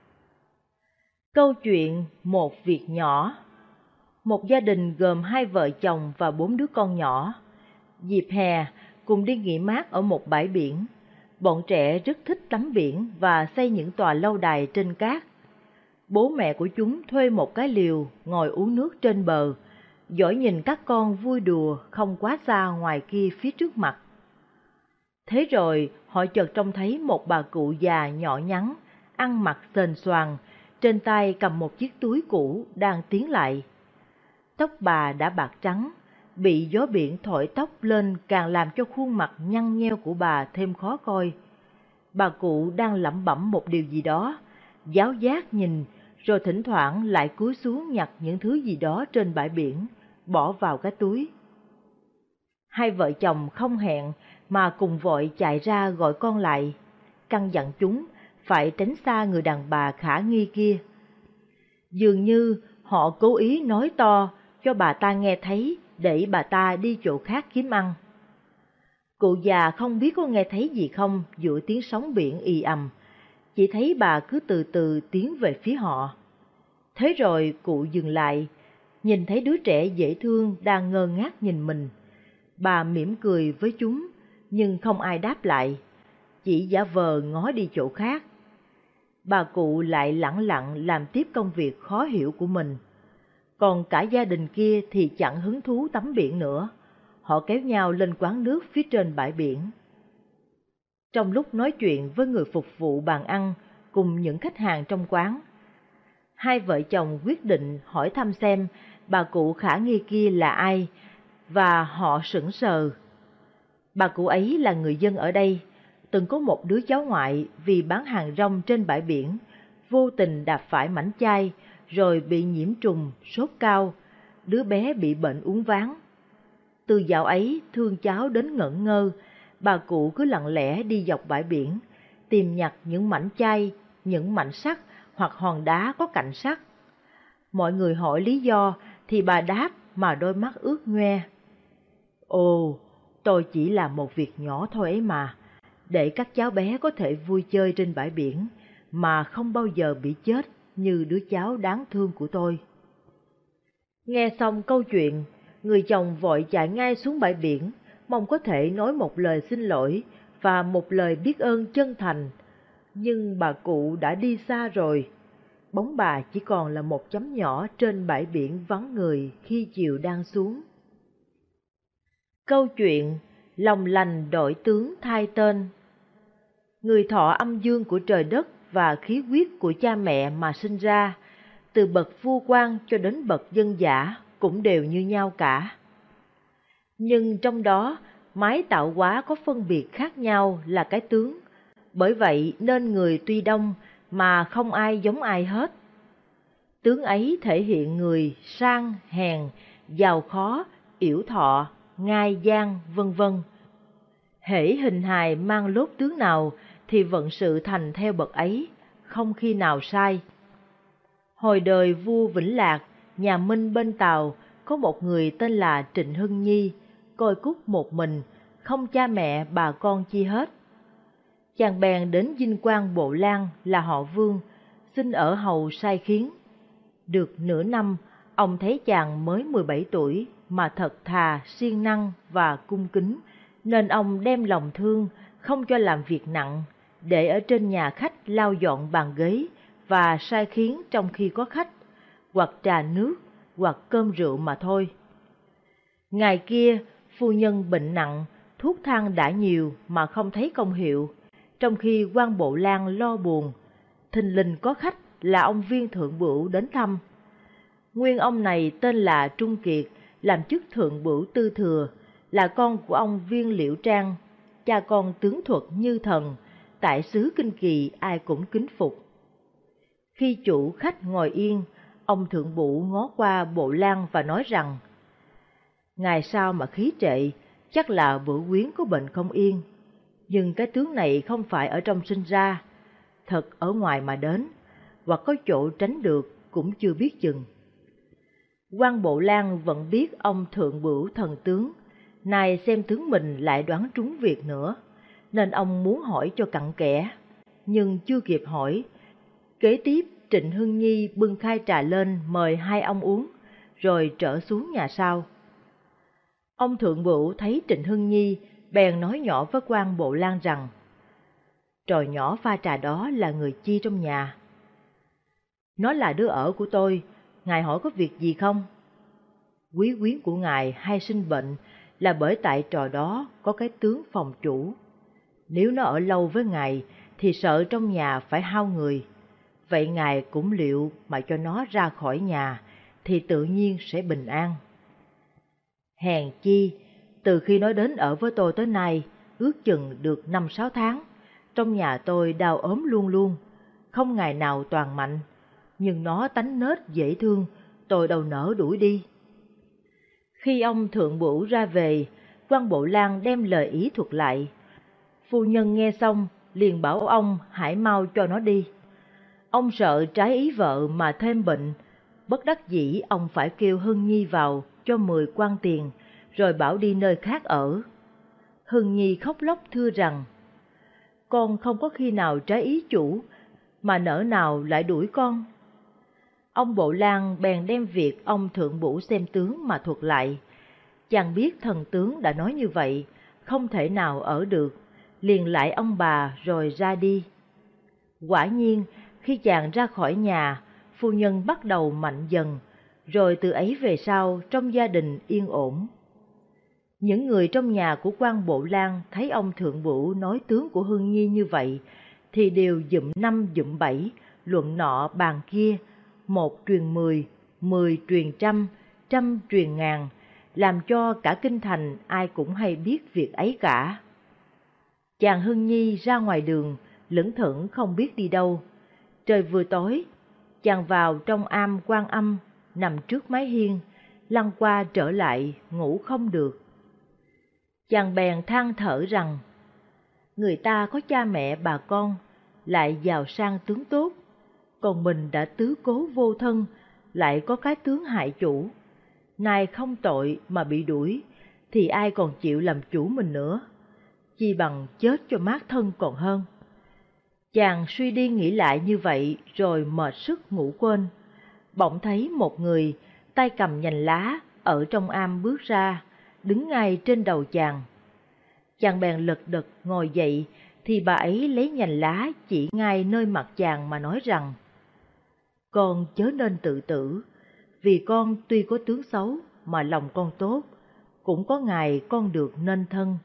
Câu chuyện một việc nhỏ. Một gia đình gồm hai vợ chồng và bốn đứa con nhỏ. Dịp hè, cùng đi nghỉ mát ở một bãi biển. Bọn trẻ rất thích tắm biển và xây những tòa lâu đài trên cát. Bố mẹ của chúng thuê một cái liều, ngồi uống nước trên bờ, dõi nhìn các con vui đùa không quá xa ngoài kia phía trước mặt. Thế rồi họ chợt trông thấy một bà cụ già nhỏ nhắn, ăn mặc sền soàn, trên tay cầm một chiếc túi cũ đang tiến lại. Tóc bà đã bạc trắng, bị gió biển thổi tóc lên càng làm cho khuôn mặt nhăn nheo của bà thêm khó coi. Bà cụ đang lẩm bẩm một điều gì đó, giáo giác nhìn, rồi thỉnh thoảng lại cúi xuống nhặt những thứ gì đó trên bãi biển, bỏ vào cái túi. Hai vợ chồng không hẹn mà cùng vội chạy ra gọi con lại, căn dặn chúng phải tránh xa người đàn bà khả nghi kia. Dường như họ cố ý nói to cho bà ta nghe thấy để bà ta đi chỗ khác kiếm ăn. Cụ già không biết có nghe thấy gì không giữa tiếng sóng biển ì ầm, chỉ thấy bà cứ từ từ tiến về phía họ. Thế rồi cụ dừng lại, nhìn thấy đứa trẻ dễ thương đang ngơ ngác nhìn mình. Bà mỉm cười với chúng, nhưng không ai đáp lại, chỉ giả vờ ngó đi chỗ khác. Bà cụ lại lẳng lặng làm tiếp công việc khó hiểu của mình. Còn cả gia đình kia thì chẳng hứng thú tắm biển nữa, họ kéo nhau lên quán nước phía trên bãi biển. Trong lúc nói chuyện với người phục vụ bàn ăn cùng những khách hàng trong quán, hai vợ chồng quyết định hỏi thăm xem bà cụ khả nghi kia là ai, và họ sững sờ. Bà cụ ấy là người dân ở đây, từng có một đứa cháu ngoại vì bán hàng rong trên bãi biển, vô tình đạp phải mảnh chai rồi bị nhiễm trùng, sốt cao, đứa bé bị bệnh uốn ván. Từ dạo ấy thương cháu đến ngẩn ngơ, bà cụ cứ lặng lẽ đi dọc bãi biển, tìm nhặt những mảnh chai, những mảnh sắt hoặc hòn đá có cạnh sắt. Mọi người hỏi lý do thì bà đáp mà đôi mắt ướt nhoe. Ồ, tôi chỉ làm một việc nhỏ thôi ấy mà, để các cháu bé có thể vui chơi trên bãi biển mà không bao giờ bị chết như đứa cháu đáng thương của tôi. Nghe xong câu chuyện, người chồng vội chạy ngay xuống bãi biển, mong có thể nói một lời xin lỗi và một lời biết ơn chân thành. Nhưng bà cụ đã đi xa rồi, bóng bà chỉ còn là một chấm nhỏ trên bãi biển vắng người khi chiều đang xuống. Câu chuyện lòng lành đổi tướng thay tên. Người thọ âm dương của trời đất và khí huyết của cha mẹ mà sinh ra, từ bậc vua quan cho đến bậc dân dã cũng đều như nhau cả. Nhưng trong đó, máy tạo hóa có phân biệt khác nhau là cái tướng, bởi vậy nên người tuy đông mà không ai giống ai hết. Tướng ấy thể hiện người sang, hèn, giàu khó, yểu thọ, ngai gian, vân vân. Hễ hình hài mang lốt tướng nào thì vận sự thành theo bậc ấy, không khi nào sai. Hồi đời vua Vĩnh Lạc, nhà Minh bên Tàu, có một người tên là Trịnh Hưng Nhi, côi cút một mình, không cha mẹ bà con chi hết. Chàng bèn đến dinh quan Bộ Lan là họ Vương, xin ở hầu sai khiến. Được nửa năm, ông thấy chàng mới mười bảy tuổi mà thật thà, siêng năng và cung kính, nên ông đem lòng thương không cho làm việc nặng, để ở trên nhà khách lau dọn bàn ghế và sai khiến trong khi có khách, hoặc trà nước, hoặc cơm rượu mà thôi. Ngày kia, phu nhân bệnh nặng, thuốc thang đã nhiều mà không thấy công hiệu, trong khi quan Bộ Lan lo buồn, thình lình có khách là ông Viên Thượng Bửu đến thăm. Nguyên ông này tên là Trung Kiệt, làm chức Thượng Bửu Tư Thừa, là con của ông Viên Liễu Trang, cha con tướng thuật như thần, tại xứ Kinh Kỳ ai cũng kính phục. Khi chủ khách ngồi yên, ông Thượng Bửu ngó qua Bộ Lan và nói rằng: "Ngày sau mà khí trệ, chắc là Bửu Quyến có bệnh không yên, nhưng cái tướng này không phải ở trong sinh ra, thật ở ngoài mà đến, hoặc có chỗ tránh được cũng chưa biết chừng." Quan Bộ Lan vẫn biết ông Thượng Bửu thần tướng, nay xem tướng mình lại đoán trúng việc nữa, nên ông muốn hỏi cho cặn kẽ, nhưng chưa kịp hỏi. Kế tiếp Trịnh Hưng Nhi bưng khay trà lên mời hai ông uống, rồi trở xuống nhà sau. Ông Thượng Bửu thấy Trịnh Hưng Nhi, bèn nói nhỏ với quan Bộ Lan rằng: "Trò nhỏ pha trà đó là người chi trong nhà?" "Nó là đứa ở của tôi, ngài hỏi có việc gì không?" "Quý quyến của ngài hay sinh bệnh là bởi tại trò đó có cái tướng phòng chủ. Nếu nó ở lâu với ngài thì sợ trong nhà phải hao người. Vậy ngài cũng liệu mà cho nó ra khỏi nhà thì tự nhiên sẽ bình an." Hèn chi, từ khi nó đến ở với tôi tới nay, ước chừng được năm sáu tháng, trong nhà tôi đau ốm luôn luôn, không ngày nào toàn mạnh, nhưng nó tánh nết dễ thương, tôi đâu nỡ đuổi đi. Khi ông Thượng Bửu ra về, quan Bộ Lan đem lời ý thuật lại. Phu nhân nghe xong, liền bảo ông hãy mau cho nó đi. Ông sợ trái ý vợ mà thêm bệnh, bất đắc dĩ ông phải kêu Hưng Nhi vào cho mười quan tiền, rồi bảo đi nơi khác ở. Hưng Nhi khóc lóc thưa rằng: "Con không có khi nào trái ý chủ, mà nỡ nào lại đuổi con." Ông Bộ Lan bèn đem việc ông Thượng Bửu xem tướng mà thuật lại. Chàng biết thần tướng đã nói như vậy, không thể nào ở được, liền lại ông bà rồi ra đi. Quả nhiên, khi chàng ra khỏi nhà, phu nhân bắt đầu mạnh dần, rồi từ ấy về sau trong gia đình yên ổn. Những người trong nhà của quan Bộ Lan thấy ông Thượng Bửu nói tướng của Hưng Nhi như vậy, thì đều dụm năm dụm bảy, luận nọ bàn kia, một truyền mười, mười truyền trăm, trăm truyền ngàn, làm cho cả kinh thành ai cũng hay biết việc ấy cả. Chàng Hưng Nhi ra ngoài đường, lững thững không biết đi đâu. Trời vừa tối, chàng vào trong am Quan Âm, nằm trước mái hiên, lăn qua trở lại, ngủ không được. Chàng bèn than thở rằng: người ta có cha mẹ bà con, lại giàu sang tướng tốt, còn mình đã tứ cố vô thân, lại có cái tướng hại chủ. Nay không tội mà bị đuổi, thì ai còn chịu làm chủ mình nữa, chi bằng chết cho mát thân còn hơn. Chàng suy đi nghĩ lại như vậy rồi mệt sức ngủ quên. Bỗng thấy một người tay cầm nhành lá ở trong am bước ra, đứng ngay trên đầu chàng. Chàng bèn lật đật ngồi dậy, thì bà ấy lấy nhành lá chỉ ngay nơi mặt chàng mà nói rằng: con chớ nên tự tử, vì con tuy có tướng xấu mà lòng con tốt, cũng có ngày con được nên thân.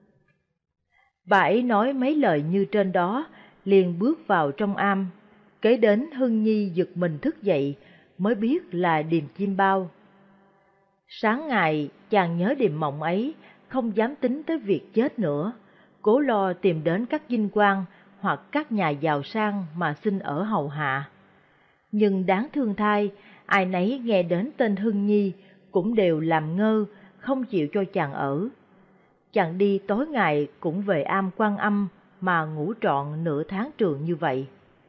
Bà ấy nói mấy lời như trên đó, liền bước vào trong am. Kế đến Hưng Nhi giật mình thức dậy, mới biết là Điềm Chim Bao. Sáng ngày chàng nhớ điềm mộng ấy, không dám tính tới việc chết nữa, cố lo tìm đến các dinh quan hoặc các nhà giàu sang mà xin ở hầu hạ. Nhưng đáng thương thay, ai nấy nghe đến tên Hưng Nhi cũng đều làm ngơ, không chịu cho chàng ở. Chàng đi tối ngày cũng về am Quan Âm mà ngủ trọn nửa tháng trường như vậy.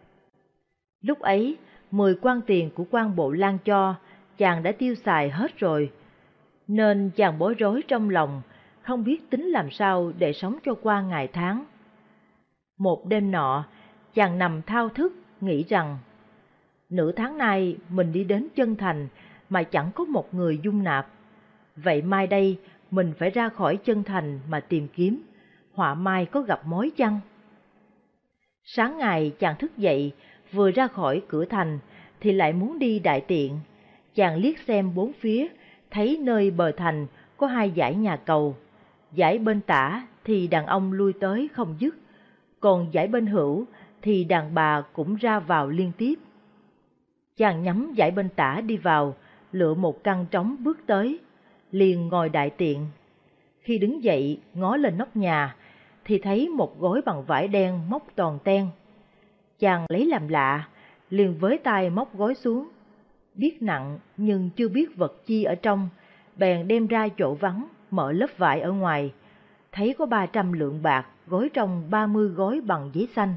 Lúc ấy, mười quan tiền của quan Bộ Lan cho, chàng đã tiêu xài hết rồi, nên chàng bối rối trong lòng, không biết tính làm sao để sống cho qua ngày tháng. Một đêm nọ, chàng nằm thao thức, nghĩ rằng: nửa tháng nay mình đi đến chân thành mà chẳng có một người dung nạp. vậy mai đây mình phải ra khỏi chân thành mà tìm kiếm, họa mai có gặp mối chăng? Sáng ngày chàng thức dậy, vừa ra khỏi cửa thành thì lại muốn đi đại tiện. Chàng liếc xem bốn phía, thấy nơi bờ thành có hai dãy nhà cầu. Dãy bên tả thì đàn ông lui tới không dứt, còn dãy bên hữu thì đàn bà cũng ra vào liên tiếp. Chàng nhắm dãy bên tả đi vào, lựa một căn trống bước tới, liền ngồi đại tiện. Khi đứng dậy ngó lên nóc nhà thì thấy một gối bằng vải đen móc toàn ten. Chàng lấy làm lạ, liền với tay móc gối xuống. Biết nặng nhưng chưa biết vật chi ở trong, bèn đem ra chỗ vắng, mở lớp vải ở ngoài. Thấy có ba trăm lượng bạc gói trong ba mươi gói bằng giấy xanh.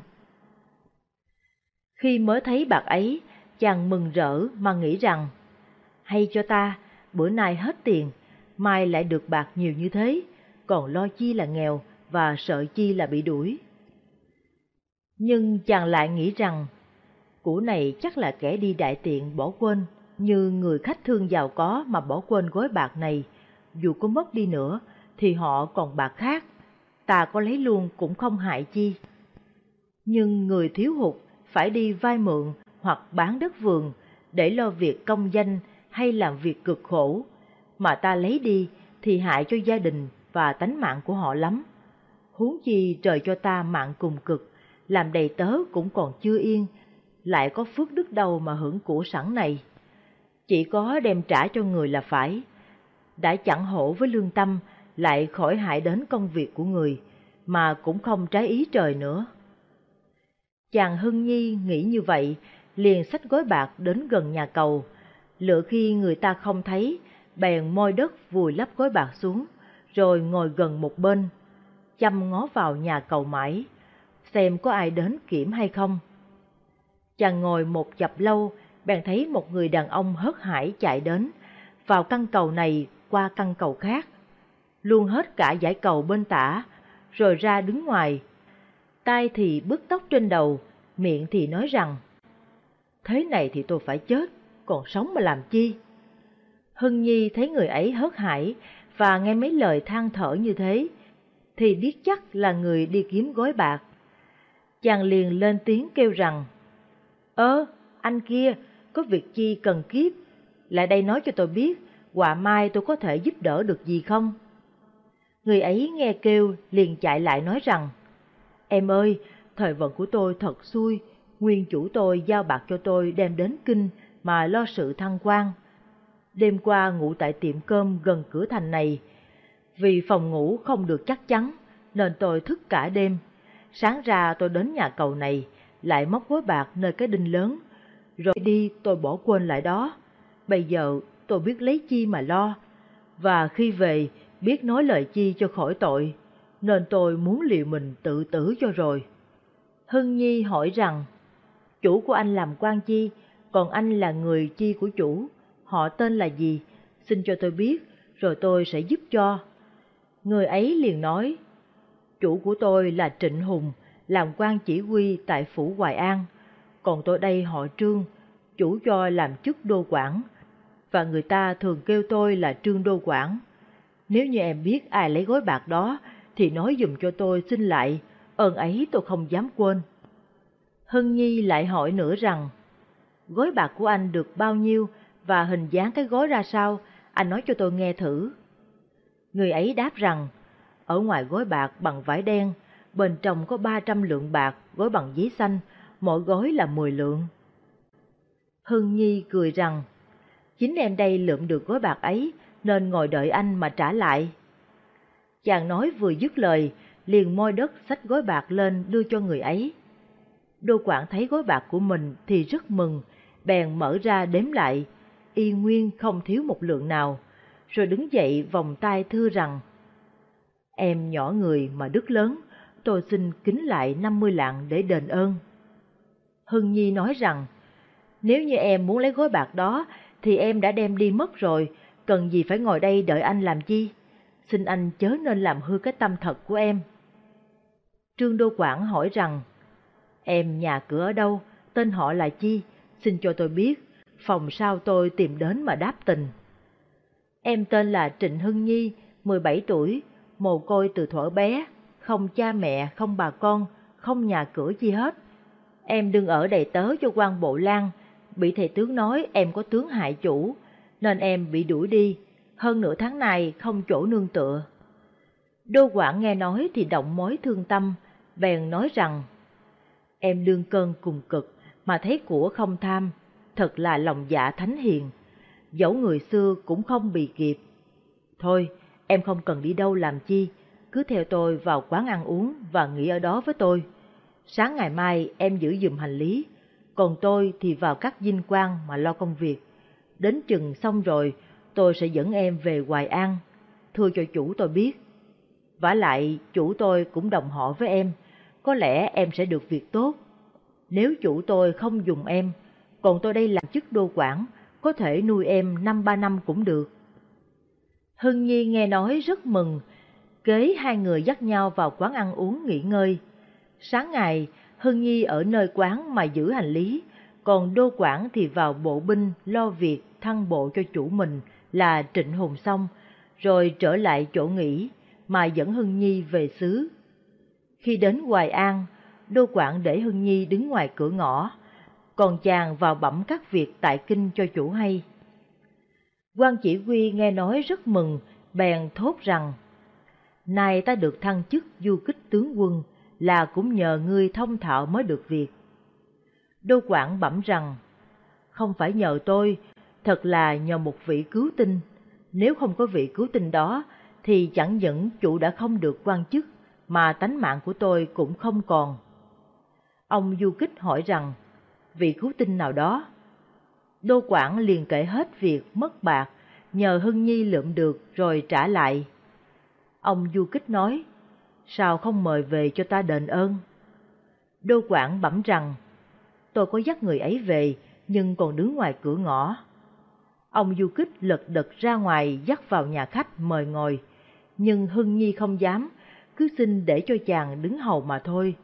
Khi mới thấy bạc ấy, chàng mừng rỡ mà nghĩ rằng, hay cho ta, bữa nay hết tiền, mai lại được bạc nhiều như thế, còn lo chi là nghèo và sợ chi là bị đuổi. Nhưng chàng lại nghĩ rằng, của này chắc là kẻ đi đại tiện bỏ quên, như người khách thương giàu có mà bỏ quên gói bạc này, dù có mất đi nữa thì họ còn bạc khác, ta có lấy luôn cũng không hại chi. Nhưng người thiếu hụt phải đi vay mượn hoặc bán đất vườn để lo việc công danh hay làm việc cực khổ, mà ta lấy đi thì hại cho gia đình và tánh mạng của họ lắm. Huống chi trời cho ta mạng cùng cực, làm đầy tớ cũng còn chưa yên, lại có phước đức đâu mà hưởng của sẵn này. Chỉ có đem trả cho người là phải, đã chẳng hổ với lương tâm, lại khỏi hại đến công việc của người, mà cũng không trái ý trời nữa. Chàng Hưng Nhi nghĩ như vậy, liền xách gói bạc đến gần nhà cầu, lựa khi người ta không thấy, bèn moi đất vùi lấp gói bạc xuống, rồi ngồi gần một bên, chăm ngó vào nhà cầu mãi, xem có ai đến kiểm hay không. Chàng ngồi một chập lâu, bèn thấy một người đàn ông hớt hải chạy đến, vào căn cầu này qua căn cầu khác, luôn hết cả dãy cầu bên tả, rồi ra đứng ngoài. Tai thì bứt tóc trên đầu, miệng thì nói rằng, thế này thì tôi phải chết, còn sống mà làm chi? Hưng Nhi thấy người ấy hớt hải và nghe mấy lời than thở như thế, thì biết chắc là người đi kiếm gói bạc. Chàng liền lên tiếng kêu rằng, ơ, anh kia, có việc chi cần kiếp, lại đây nói cho tôi biết, họa mai tôi có thể giúp đỡ được gì không? Người ấy nghe kêu liền chạy lại nói rằng, em ơi, thời vận của tôi thật xui, nguyên chủ tôi giao bạc cho tôi đem đến kinh mà lo sự thăng quan. Đêm qua ngủ tại tiệm cơm gần cửa thành này, vì phòng ngủ không được chắc chắn nên tôi thức cả đêm. Sáng ra tôi đến nhà cầu này, lại móc gói bạc nơi cái đinh lớn, rồi đi tôi bỏ quên lại đó. Bây giờ tôi biết lấy chi mà lo, và khi về biết nói lời chi cho khỏi tội, nên tôi muốn liều mình tự tử cho rồi. Hưng Nhi hỏi rằng, chủ của anh làm quan chi, còn anh là người chi của chủ, họ tên là gì, xin cho tôi biết, rồi tôi sẽ giúp cho. Người ấy liền nói, chủ của tôi là Trịnh Hùng, làm quan chỉ huy tại phủ Hoài An, còn tôi đây họ Trương, chủ cho làm chức đô quản, và người ta thường kêu tôi là Trương đô quản. Nếu như em biết ai lấy gói bạc đó, thì nói giùm cho tôi xin lại, ơn ấy tôi không dám quên. Hưng Nhi lại hỏi nữa rằng, gói bạc của anh được bao nhiêu và hình dáng cái gói ra sao, anh nói cho tôi nghe thử. Người ấy đáp rằng, ở ngoài gói bạc bằng vải đen, bên trong có ba trăm lượng bạc gói bằng giấy xanh, mỗi gói là mười lượng. Hưng Nhi cười rằng, chính em đây lượm được gói bạc ấy, nên ngồi đợi anh mà trả lại. Chàng nói vừa dứt lời, liền moi đất xách gói bạc lên đưa cho người ấy. Đô quản thấy gói bạc của mình thì rất mừng, bèn mở ra đếm lại, y nguyên không thiếu một lượng nào, rồi đứng dậy vòng tay thưa rằng, em nhỏ người mà đức lớn, tôi xin kính lại năm mươi lạng để đền ơn. Hưng Nhi nói rằng, nếu như em muốn lấy gói bạc đó, thì em đã đem đi mất rồi, cần gì phải ngồi đây đợi anh làm chi? Xin anh chớ nên làm hư cái tâm thật của em. Trương đô quản hỏi rằng, em nhà cửa ở đâu, tên họ là chi, xin cho tôi biết, phòng sao tôi tìm đến mà đáp tình. Em tên là Trịnh Hưng Nhi, mười bảy tuổi, mồ côi từ thuở bé, không cha mẹ, không bà con, không nhà cửa gì hết. Em đương ở đầy tớ cho quan Bộ Lan, bị thầy tướng nói em có tướng hại chủ, nên em bị đuổi đi, hơn nửa tháng này không chỗ nương tựa. Đô Quảng nghe nói thì động mối thương tâm, bèn nói rằng: Em đương cơn cùng cực, mà thấy của không tham, thật là lòng dạ thánh hiền, dẫu người xưa cũng không bì kịp. Thôi, em không cần đi đâu làm chi, cứ theo tôi vào quán ăn uống và nghỉ ở đó với tôi. Sáng ngày mai em giữ giùm hành lý, còn tôi thì vào các dinh quan mà lo công việc. Đến chừng xong rồi, tôi sẽ dẫn em về Hoài An, thưa cho chủ tôi biết. Vả lại chủ tôi cũng đồng họ với em, có lẽ em sẽ được việc tốt. Nếu chủ tôi không dùng em, còn tôi đây làm chức đô quản, có thể nuôi em năm ba năm cũng được. Hưng Nhi nghe nói rất mừng, kế hai người dắt nhau vào quán ăn uống nghỉ ngơi. Sáng ngày, Hưng Nhi ở nơi quán mà giữ hành lý, còn đô quản thì vào bộ binh lo việc thăng bộ cho chủ mình là Trịnh Hùng xong, rồi trở lại chỗ nghỉ mà dẫn Hưng Nhi về xứ. Khi đến Hoài An, đô quản để Hưng Nhi đứng ngoài cửa ngõ, còn chàng vào bẩm các việc tại kinh cho chủ hay. Quan chỉ huy nghe nói rất mừng, bèn thốt rằng: Nay ta được thăng chức du kích tướng quân, là cũng nhờ ngươi thông thạo mới được việc. Đô quản bẩm rằng: Không phải nhờ tôi, thật là nhờ một vị cứu tinh. Nếu không có vị cứu tinh đó, thì chẳng những chủ đã không được quan chức, mà tánh mạng của tôi cũng không còn. Ông du kích hỏi rằng: Vị cứu tinh nào đó? Đô quản liền kể hết việc mất bạc, nhờ Hưng Nhi lượm được rồi trả lại. Ông du kích nói: Sao không mời về cho ta đền ơn? Đô quản bẩm rằng: Tôi có dắt người ấy về, nhưng còn đứng ngoài cửa ngõ. Ông du kích lật đật ra ngoài dắt vào nhà khách mời ngồi, nhưng Hưng Nhi không dám, cứ xin để cho chàng đứng hầu mà thôi.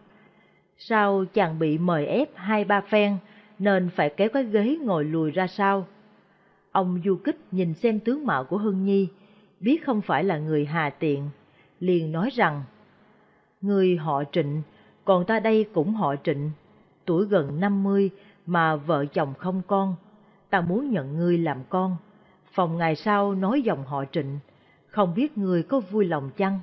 Sau chàng bị mời ép hai ba phen, nên phải kéo cái ghế ngồi lùi ra sau. Ông du kích nhìn xem tướng mạo của Hưng Nhi, biết không phải là người hà tiện, liền nói rằng: Người họ Trịnh, còn ta đây cũng họ Trịnh, tuổi gần năm mươi mà vợ chồng không con, ta muốn nhận ngươi làm con, phòng ngày sau nói dòng họ Trịnh, không biết ngươi có vui lòng chăng?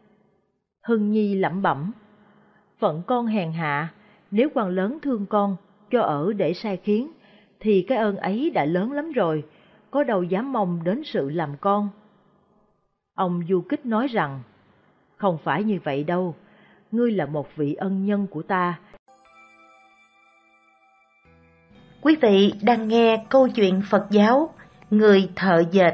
Hưng Nhi lẩm bẩm: Phận con hèn hạ, nếu quan lớn thương con, cho ở để sai khiến, thì cái ơn ấy đã lớn lắm rồi, có đâu dám mong đến sự làm con. Ông du kích nói rằng: Không phải như vậy đâu, ngươi là một vị ân nhân của ta. Quý vị đang nghe câu chuyện Phật giáo Người thợ dệt.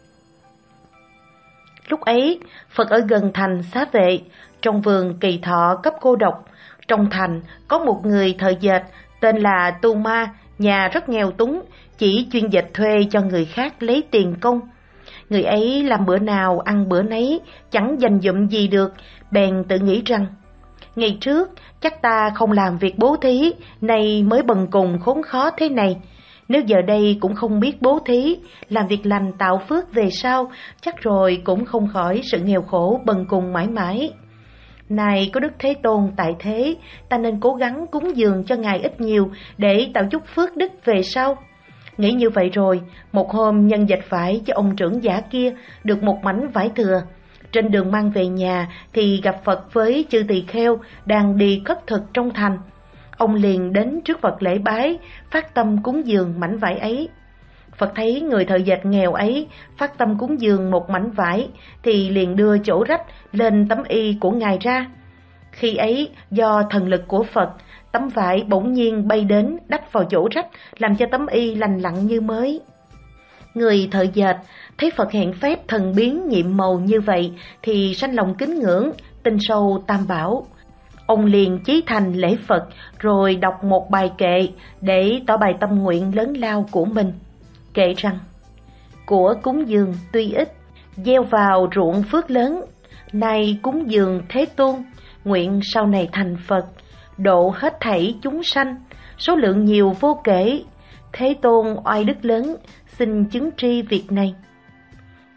Lúc ấy, Phật ở gần thành Xá Vệ, trong vườn Kỳ Thọ cấp cô độc. Trong thành có một người thợ dệt tên là Tu Ma, nhà rất nghèo túng, chỉ chuyên dệt thuê cho người khác lấy tiền công. Người ấy làm bữa nào ăn bữa nấy, chẳng dành dụm gì được, bèn tự nghĩ rằng: Ngày trước chắc ta không làm việc bố thí, nay mới bần cùng khốn khó thế này. Nếu giờ đây cũng không biết bố thí, làm việc lành tạo phước về sau, chắc rồi cũng không khỏi sự nghèo khổ bần cùng mãi mãi. Này có Đức Thế Tôn tại thế, ta nên cố gắng cúng dường cho Ngài ít nhiều để tạo chút phước đức về sau. Nghĩ như vậy rồi, một hôm nhân dệt vải cho ông trưởng giả kia được một mảnh vải thừa. Trên đường mang về nhà thì gặp Phật với chư tỳ kheo đang đi cất thực trong thành. Ông liền đến trước Phật lễ bái, phát tâm cúng dường mảnh vải ấy. Phật thấy người thợ dệt nghèo ấy phát tâm cúng dường một mảnh vải, thì liền đưa chỗ rách lên tấm y của Ngài ra. Khi ấy, do thần lực của Phật, tấm vải bỗng nhiên bay đến đắp vào chỗ rách, làm cho tấm y lành lặn như mới. Người thợ dệt thấy Phật hiện phép thần biến nhiệm màu như vậy thì sanh lòng kính ngưỡng, tin sâu Tam Bảo. Ông liền chí thành lễ Phật, rồi đọc một bài kệ để tỏ bày tâm nguyện lớn lao của mình. Kệ rằng: Của cúng dường tuy ít, gieo vào ruộng phước lớn. Nay cúng dường Thế Tôn, nguyện sau này thành Phật, độ hết thảy chúng sanh, số lượng nhiều vô kể. Thế Tôn oai đức lớn, xin chứng tri việc này.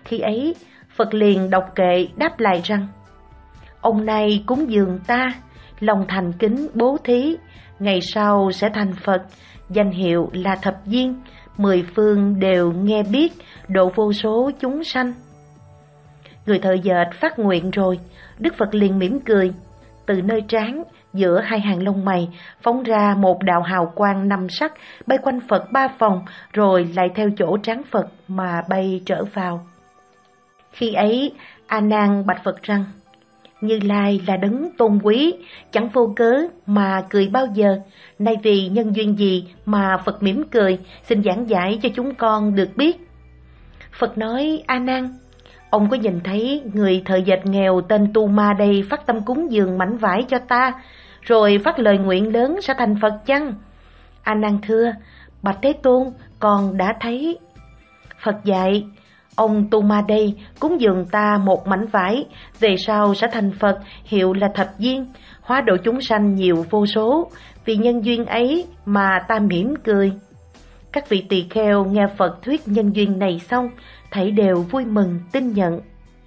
Khi ấy, Phật liền đọc kệ đáp lại rằng: ông này cúng dường ta, lòng thành kính bố thí, ngày sau sẽ thành Phật, danh hiệu là Thập Diên, mười phương đều nghe biết, độ vô số chúng sanh. Người thợ dệt phát nguyện rồi, Đức Phật liền mỉm cười, từ nơi trán giữa hai hàng lông mày phóng ra một đạo hào quang năm sắc, bay quanh Phật ba vòng, rồi lại theo chỗ trán Phật mà bay trở vào. Khi ấy, A Nan bạch Phật rằng: Như Lai là đấng tôn quý, chẳng vô cớ mà cười bao giờ. Nay vì nhân duyên gì mà Phật mỉm cười, xin giảng giải cho chúng con được biết. Phật nói: A Nan, ông có nhìn thấy người thợ dệt nghèo tên Tu Ma đây phát tâm cúng dường mảnh vải cho ta, rồi phát lời nguyện lớn sẽ thành Phật chăng? A Nan thưa: Bạch Thế Tôn, con đã thấy. Phật dạy: ông Tu Ma đây cúng dường ta một mảnh vải, về sau sẽ thành Phật, hiệu là Thập Diên, hóa độ chúng sanh nhiều vô số. Vì nhân duyên ấy mà ta mỉm cười. Các vị tỳ kheo nghe Phật thuyết nhân duyên này xong, thảy đều vui mừng tin nhận.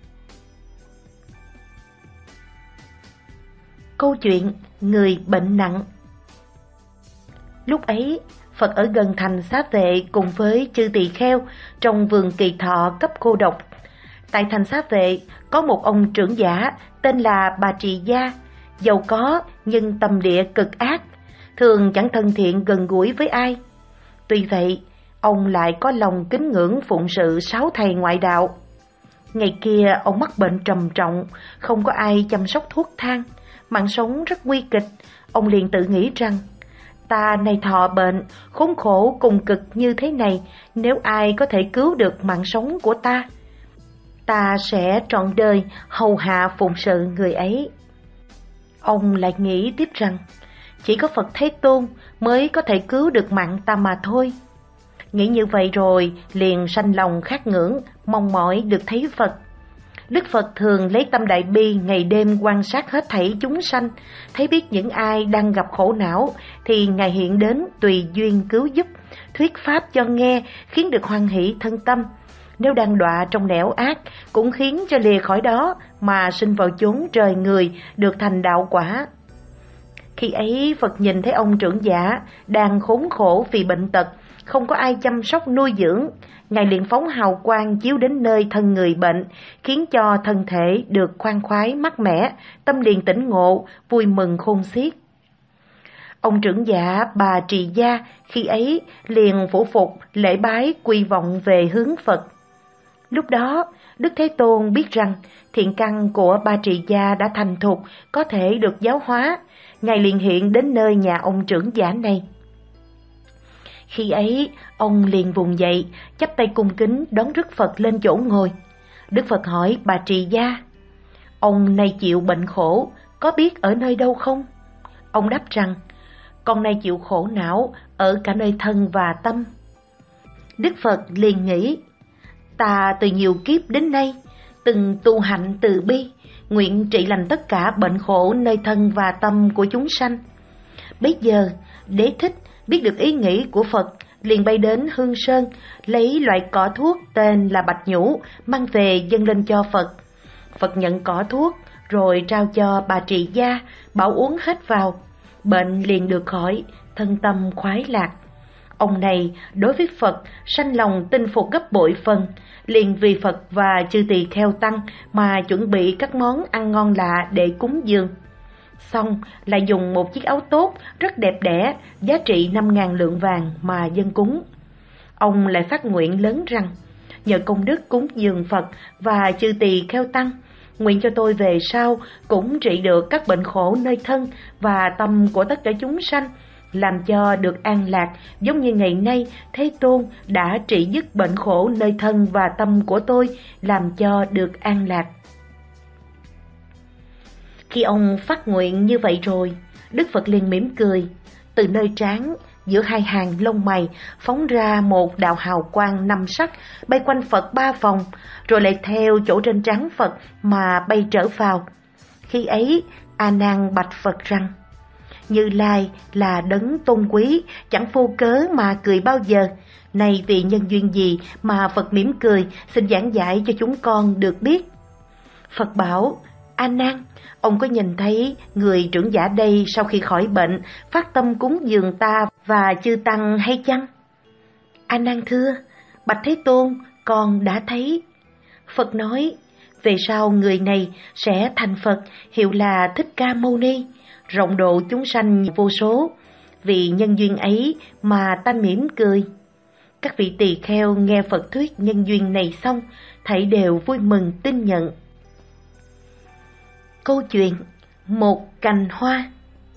Câu chuyện người bệnh nặng. Lúc ấy, Phật ở gần thành Xá Vệ cùng với chư tỳ kheo trong vườn Kỳ Thọ cấp cô độc. Tại thành Xá Vệ có một ông trưởng giả tên là Bà Trì Gia, giàu có nhưng tâm địa cực ác, thường chẳng thân thiện gần gũi với ai. Tuy vậy, ông lại có lòng kính ngưỡng phụng sự sáu thầy ngoại đạo. Ngày kia ông mắc bệnh trầm trọng, không có ai chăm sóc thuốc thang, mạng sống rất nguy kịch. Ông liền tự nghĩ rằng: ta nay thọ bệnh, khốn khổ cùng cực như thế này, nếu ai có thể cứu được mạng sống của ta, ta sẽ trọn đời hầu hạ phụng sự người ấy. Ông lại nghĩ tiếp rằng: chỉ có Phật Thế Tôn mới có thể cứu được mạng ta mà thôi. Nghĩ như vậy rồi liền sanh lòng khát ngưỡng, mong mỏi được thấy Phật. Đức Phật thường lấy tâm đại bi ngày đêm quan sát hết thảy chúng sanh, thấy biết những ai đang gặp khổ não thì Ngài hiện đến tùy duyên cứu giúp, thuyết pháp cho nghe, khiến được hoan hỷ thân tâm. Nếu đang đọa trong nẻo ác, cũng khiến cho lìa khỏi đó mà sinh vào chốn trời người, được thành đạo quả. Khi ấy Phật nhìn thấy ông trưởng giả đang khốn khổ vì bệnh tật, không có ai chăm sóc nuôi dưỡng, Ngài liền phóng hào quang chiếu đến nơi thân người bệnh, khiến cho thân thể được khoan khoái mát mẻ, tâm liền tỉnh ngộ, vui mừng khôn xiết. Ông trưởng giả Bà Trì Gia khi ấy liền phủ phục lễ bái quy vọng về hướng Phật. Lúc đó, Đức Thế Tôn biết rằng thiện căn của Bà Trì Gia đã thành thục, có thể được giáo hóa. Ngài liền hiện đến nơi nhà ông trưởng giả này. Khi ấy, ông liền vùng dậy, chắp tay cung kính đón rước Phật lên chỗ ngồi. Đức Phật hỏi Bà Trì Gia: ông nay chịu bệnh khổ, có biết ở nơi đâu không? Ông đáp rằng: con nay chịu khổ não ở cả nơi thân và tâm. Đức Phật liền nghĩ: ta từ nhiều kiếp đến nay từng tu hạnh từ bi, nguyện trị lành tất cả bệnh khổ nơi thân và tâm của chúng sanh. Bây giờ Đế Thích biết được ý nghĩ của Phật, liền bay đến Hương Sơn, lấy loại cỏ thuốc tên là Bạch Nhũ, mang về dâng lên cho Phật. Phật nhận cỏ thuốc, rồi trao cho Bà Trì Gia, bảo uống hết vào. Bệnh liền được khỏi, thân tâm khoái lạc. Ông này đối với Phật sanh lòng tin phục gấp bội phần, liền vì Phật và chư tỳ kheo tăng mà chuẩn bị các món ăn ngon lạ để cúng dường. Xong lại dùng một chiếc áo tốt rất đẹp đẽ, giá trị năm ngàn lượng vàng mà dâng cúng. Ông lại phát nguyện lớn rằng: nhờ công đức cúng dường Phật và chư tỳ kheo tăng, nguyện cho tôi về sau cũng trị được các bệnh khổ nơi thân và tâm của tất cả chúng sanh, làm cho được an lạc, giống như ngày nay Thế Tôn đã trị dứt bệnh khổ nơi thân và tâm của tôi, làm cho được an lạc. Khi ông phát nguyện như vậy rồi, Đức Phật liền mỉm cười, từ nơi trán giữa hai hàng lông mày phóng ra một đạo hào quang năm sắc, bay quanh Phật ba vòng, rồi lại theo chỗ trên trán Phật mà bay trở vào. Khi ấy, A Nan bạch Phật rằng: Như Lai là đấng tôn quý, chẳng vô cớ mà cười bao giờ. Này vì nhân duyên gì mà Phật mỉm cười, xin giảng giải cho chúng con được biết. Phật bảo: A Nan, ông có nhìn thấy người trưởng giả đây sau khi khỏi bệnh phát tâm cúng dường ta và chư tăng hay chăng? A Nan thưa: Bạch Thế Tôn, con đã thấy. Phật nói: Về sau người này sẽ thành Phật, hiệu là Thích Ca Mâu Ni, rộng độ chúng sanh vô số. Vì nhân duyên ấy mà ta mỉm cười. Các vị tỳ kheo nghe Phật thuyết nhân duyên này xong, thảy đều vui mừng tin nhận. Câu chuyện một cành hoa.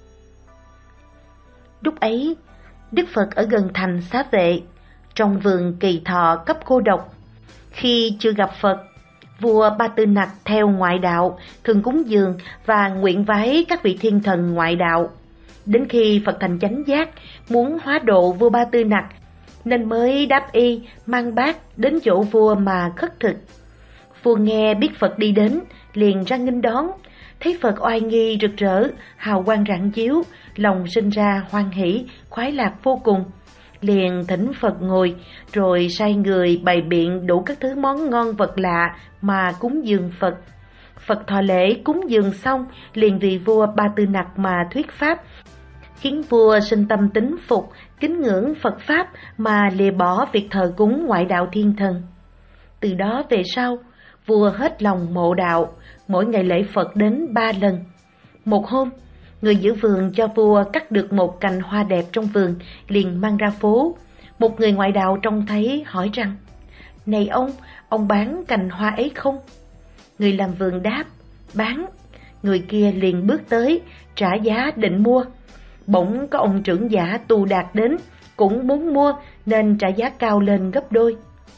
Lúc ấy, Đức Phật ở gần thành Xá Vệ, trong vườn Kỳ Thọ cấp cô độc. Khi chưa gặp Phật, vua Ba Tư Nặc theo ngoại đạo thường cúng dường và nguyện vái các vị thiên thần ngoại đạo. Đến khi Phật thành chánh giác, muốn hóa độ vua Ba Tư Nặc, nên mới đáp y mang bát đến chỗ vua mà khất thực. Vua nghe biết Phật đi đến, liền ra nghênh đón. Thấy Phật oai nghi rực rỡ, hào quang rạng chiếu, lòng sinh ra hoan hỷ, khoái lạc vô cùng. Liền thỉnh Phật ngồi, rồi sai người bày biện đủ các thứ món ngon vật lạ mà cúng dường Phật. Phật thọ lễ cúng dường xong, liền vì vua Ba Tư Nặc mà thuyết pháp, khiến vua sinh tâm tín phục, kính ngưỡng Phật Pháp mà lìa bỏ việc thờ cúng ngoại đạo thiên thần. Từ đó về sau, vua hết lòng mộ đạo, mỗi ngày lễ Phật đến ba lần. Một hôm, người giữ vườn cho vua cắt được một cành hoa đẹp trong vườn, liền mang ra phố. Một người ngoại đạo trông thấy hỏi rằng: Này ông, ông bán cành hoa ấy không? Người làm vườn đáp: Bán. Người kia liền bước tới, trả giá định mua. Bỗng có ông trưởng giả Tu Đạt đến, cũng muốn mua nên trả giá cao lên gấp đôi.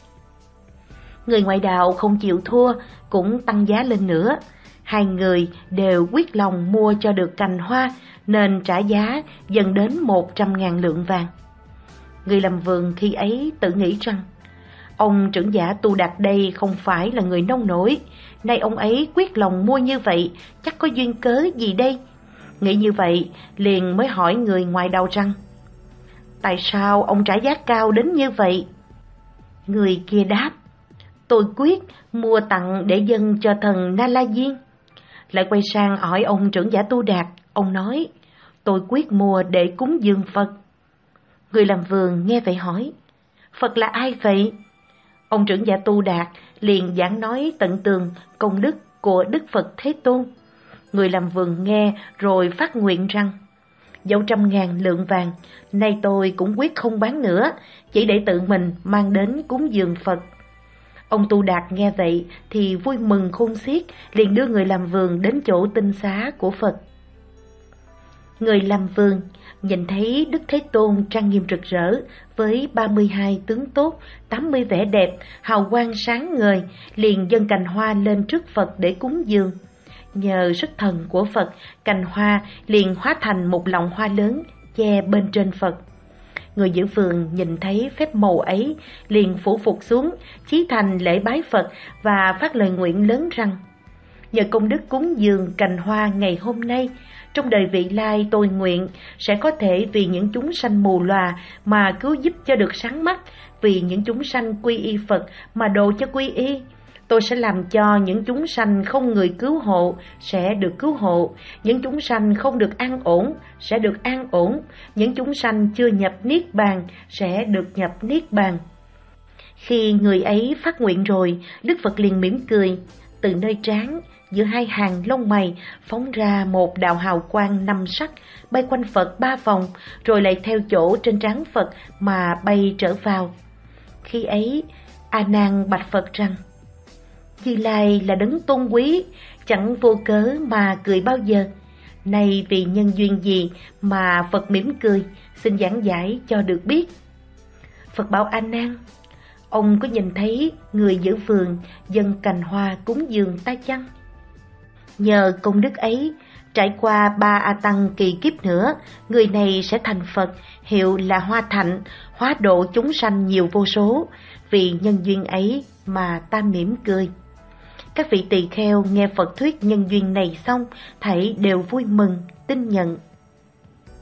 Người ngoại đạo không chịu thua, cũng tăng giá lên nữa. Hai người đều quyết lòng mua cho được cành hoa, nên trả giá dần đến một trăm ngàn lượng vàng. Người làm vườn khi ấy tự nghĩ rằng, ông trưởng giả Tu Đạt đây không phải là người nông nổi, nay ông ấy quyết lòng mua như vậy, chắc có duyên cớ gì đây? Nghĩ như vậy, liền mới hỏi người ngoại đạo rằng: Tại sao ông trả giá cao đến như vậy? Người kia đáp: Tôi quyết mua tặng để dâng cho thần Na La Diên. Lại quay sang hỏi ông trưởng giả Tu Đạt, ông nói: Tôi quyết mua để cúng dường Phật. Người làm vườn nghe vậy hỏi: Phật là ai vậy? Ông trưởng giả Tu Đạt liền giảng nói tận tường công đức của Đức Phật Thế Tôn. Người làm vườn nghe rồi phát nguyện rằng: Dẫu trăm ngàn lượng vàng, nay tôi cũng quyết không bán nữa, chỉ để tự mình mang đến cúng dường Phật. Ông Tu Đạt nghe vậy thì vui mừng khôn xiết, liền đưa người làm vườn đến chỗ tinh xá của Phật. Người làm vườn nhìn thấy Đức Thế Tôn trang nghiêm rực rỡ với ba mươi hai tướng tốt, tám mươi vẻ đẹp, hào quang sáng ngời, liền dâng cành hoa lên trước Phật để cúng dường. Nhờ sức thần của Phật, cành hoa liền hóa thành một lọng hoa lớn che bên trên Phật. Người giữ vườn nhìn thấy phép màu ấy, liền phủ phục xuống, chí thành lễ bái Phật và phát lời nguyện lớn rằng: Nhờ công đức cúng dường cành hoa ngày hôm nay, trong đời vị lai tôi nguyện sẽ có thể vì những chúng sanh mù lòa mà cứu giúp cho được sáng mắt, vì những chúng sanh quy y Phật mà độ cho quy y. Tôi sẽ làm cho những chúng sanh không người cứu hộ sẽ được cứu hộ, những chúng sanh không được an ổn sẽ được an ổn, những chúng sanh chưa nhập niết bàn sẽ được nhập niết bàn. Khi người ấy phát nguyện rồi, Đức Phật liền mỉm cười, từ nơi trán giữa hai hàng lông mày phóng ra một đạo hào quang năm sắc, bay quanh Phật ba vòng, rồi lại theo chỗ trên trán Phật mà bay trở vào. Khi ấy, A Nan bạch Phật rằng: Như Lai là đấng tôn quý, chẳng vô cớ mà cười bao giờ. Này vì nhân duyên gì mà Phật mỉm cười, xin giảng giải cho được biết. Phật bảo A Nan: Ông có nhìn thấy người giữ vườn dâng cành hoa cúng dường ta chăng? Nhờ công đức ấy, trải qua ba A Tăng kỳ kiếp nữa, người này sẽ thành Phật, hiệu là Hoa Thạnh, hóa độ chúng sanh nhiều vô số. Vì nhân duyên ấy mà ta mỉm cười. Các vị tỳ kheo nghe Phật thuyết nhân duyên này xong, thảy đều vui mừng, tin nhận.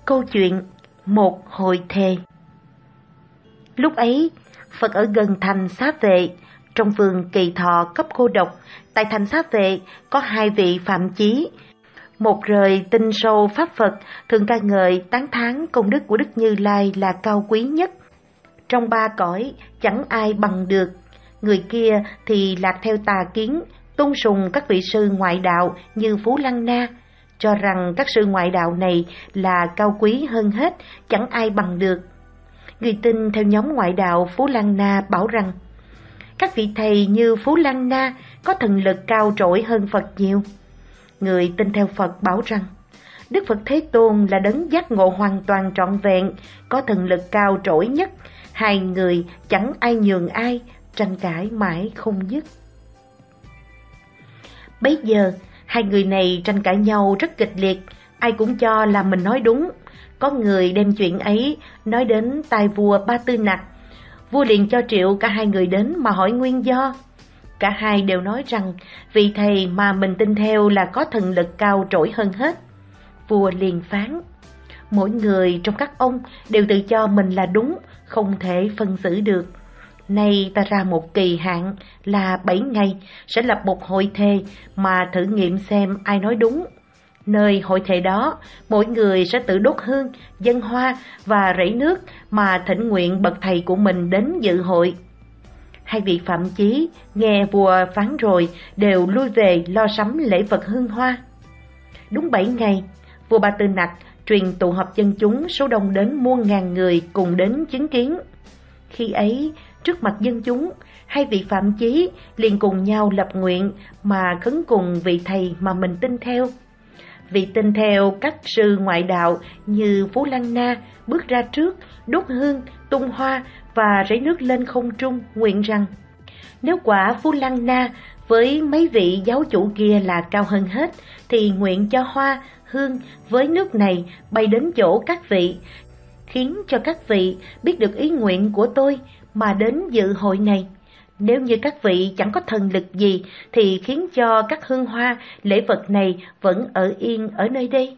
Câu chuyện một hội thề. Lúc ấy, Phật ở gần thành Xá Vệ, trong vườn Kỳ Thọ cấp cô độc. Tại thành Xá Vệ có hai vị phạm chí, một rời tinh sâu pháp Phật, thường ca ngợi tán thán công đức của Đức Như Lai là cao quý nhất. Trong ba cõi chẳng ai bằng được. Người kia thì lạc theo tà kiến, tôn sùng các vị sư ngoại đạo như Phú Lăng Na, cho rằng các sư ngoại đạo này là cao quý hơn hết, chẳng ai bằng được. Người tin theo nhóm ngoại đạo Phú Lăng Na bảo rằng các vị thầy như Phú Lăng Na có thần lực cao trội hơn Phật nhiều. Người tin theo Phật bảo rằng Đức Phật Thế Tôn là đấng giác ngộ hoàn toàn trọn vẹn, có thần lực cao trội nhất. Hai người chẳng ai nhường ai, tranh cãi mãi không dứt. Bấy giờ, hai người này tranh cãi nhau rất kịch liệt, ai cũng cho là mình nói đúng. Có người đem chuyện ấy nói đến tai vua Ba Tư Nặc. Vua liền cho triệu cả hai người đến mà hỏi nguyên do. Cả hai đều nói rằng vị thầy mà mình tin theo là có thần lực cao trội hơn hết. Vua liền phán: mỗi người trong các ông đều tự cho mình là đúng, không thể phân xử được. Nay ta ra một kỳ hạn là bảy ngày, sẽ lập một hội thề mà thử nghiệm xem ai nói đúng. Nơi hội thề đó, mỗi người sẽ tự đốt hương, dâng hoa và rảy nước mà thỉnh nguyện bậc thầy của mình đến dự hội. Hai vị phạm chí nghe vua phán rồi đều lui về lo sắm lễ vật hương hoa. Đúng bảy ngày, vua Ba Tư Nặc truyền tụ họp dân chúng số đông đến muôn ngàn người cùng đến chứng kiến. Khi ấy, trước mặt dân chúng, hai vị phạm chí liền cùng nhau lập nguyện mà khấn cùng vị thầy mà mình tin theo. Vị tin theo các sư ngoại đạo như Phú Lăng Na bước ra trước, đốt hương, tung hoa và rảy nước lên không trung, nguyện rằng nếu quả Phú Lăng Na với mấy vị giáo chủ kia là cao hơn hết, thì nguyện cho hoa, hương với nước này bay đến chỗ các vị, khiến cho các vị biết được ý nguyện của tôi mà đến dự hội này. Nếu như các vị chẳng có thần lực gì, thì khiến cho các hương hoa, lễ vật này vẫn ở yên ở nơi đây.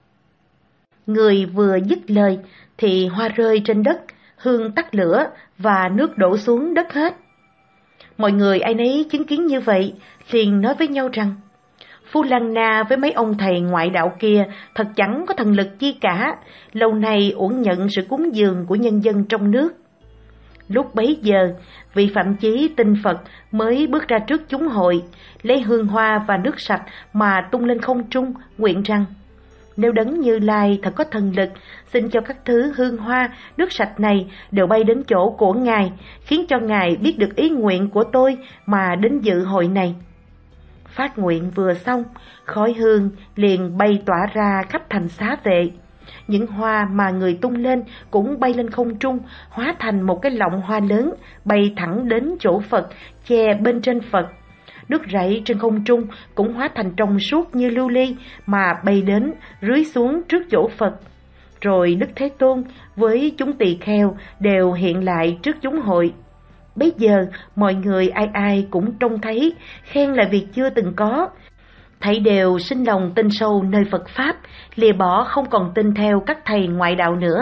Người vừa dứt lời, thì hoa rơi trên đất, hương tắt lửa và nước đổ xuống đất hết. Mọi người ai nấy chứng kiến như vậy, liền nói với nhau rằng Phú Lăng Na với mấy ông thầy ngoại đạo kia thật chẳng có thần lực chi cả, lâu nay uổng nhận sự cúng dường của nhân dân trong nước. Lúc bấy giờ, vị phạm chí tin Phật mới bước ra trước chúng hội, lấy hương hoa và nước sạch mà tung lên không trung, nguyện rằng nếu đấng Như Lai thật có thần lực, xin cho các thứ hương hoa, nước sạch này đều bay đến chỗ của Ngài, khiến cho Ngài biết được ý nguyện của tôi mà đến dự hội này. Phát nguyện vừa xong, khói hương liền bay tỏa ra khắp thành Xá Vệ. Những hoa mà người tung lên cũng bay lên không trung, hóa thành một cái lọng hoa lớn, bay thẳng đến chỗ Phật, che bên trên Phật. Nước rảy trên không trung cũng hóa thành trong suốt như lưu ly mà bay đến, rưới xuống trước chỗ Phật. Rồi Đức Thế Tôn với chúng tỳ kheo đều hiện lại trước chúng hội. Bây giờ mọi người ai ai cũng trông thấy, khen là việc chưa từng có. Thảy đều sinh lòng tin sâu nơi Phật Pháp, lìa bỏ không còn tin theo các thầy ngoại đạo nữa.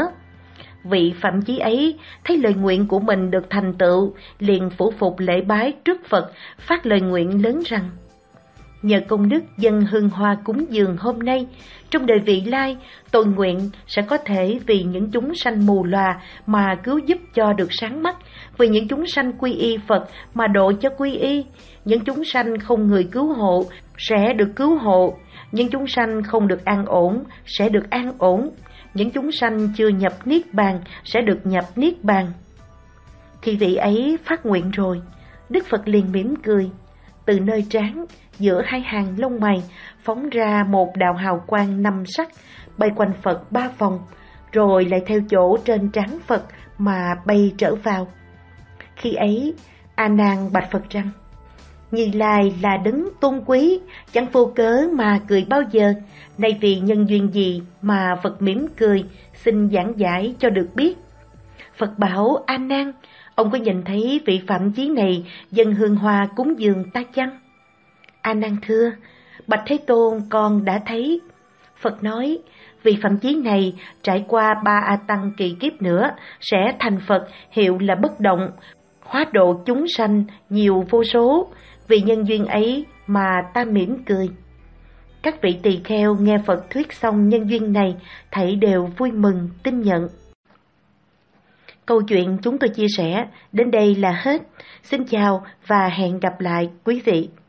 Vị phạm chí ấy thấy lời nguyện của mình được thành tựu, liền phủ phục lễ bái trước Phật, phát lời nguyện lớn rằng nhờ công đức dâng hương hoa cúng dường hôm nay, trong đời vị lai, tôi nguyện sẽ có thể vì những chúng sanh mù lòa mà cứu giúp cho được sáng mắt, vì những chúng sanh quy y Phật mà độ cho quy y, những chúng sanh không người cứu hộ sẽ được cứu hộ, những chúng sanh không được an ổn sẽ được an ổn, những chúng sanh chưa nhập niết bàn sẽ được nhập niết bàn. Khi vị ấy phát nguyện rồi, Đức Phật liền mỉm cười, từ nơi trán giữa hai hàng lông mày phóng ra một đạo hào quang năm sắc, bay quanh Phật ba vòng, rồi lại theo chỗ trên trán Phật mà bay trở vào. Khi ấy, A Nan bạch Phật rằng: Như Lai là đấng tôn quý, chẳng vô cớ mà cười bao giờ. Nay vì nhân duyên gì mà Phật mỉm cười, xin giảng giải cho được biết. Phật bảo: A Nan, ông có nhìn thấy vị phạm chí này dâng hương hoa cúng dường ta chăng? A Nan thưa: Bạch Thế Tôn, con đã thấy. Phật nói: Vì phẩm chí này trải qua ba A Tăng kỳ kiếp nữa sẽ thành Phật, hiệu là bất động, hóa độ chúng sanh nhiều vô số. Vì nhân duyên ấy mà ta mỉm cười. Các vị tỳ kheo nghe Phật thuyết xong nhân duyên này, thảy đều vui mừng tin nhận. Câu chuyện chúng tôi chia sẻ đến đây là hết. Xin chào và hẹn gặp lại quý vị.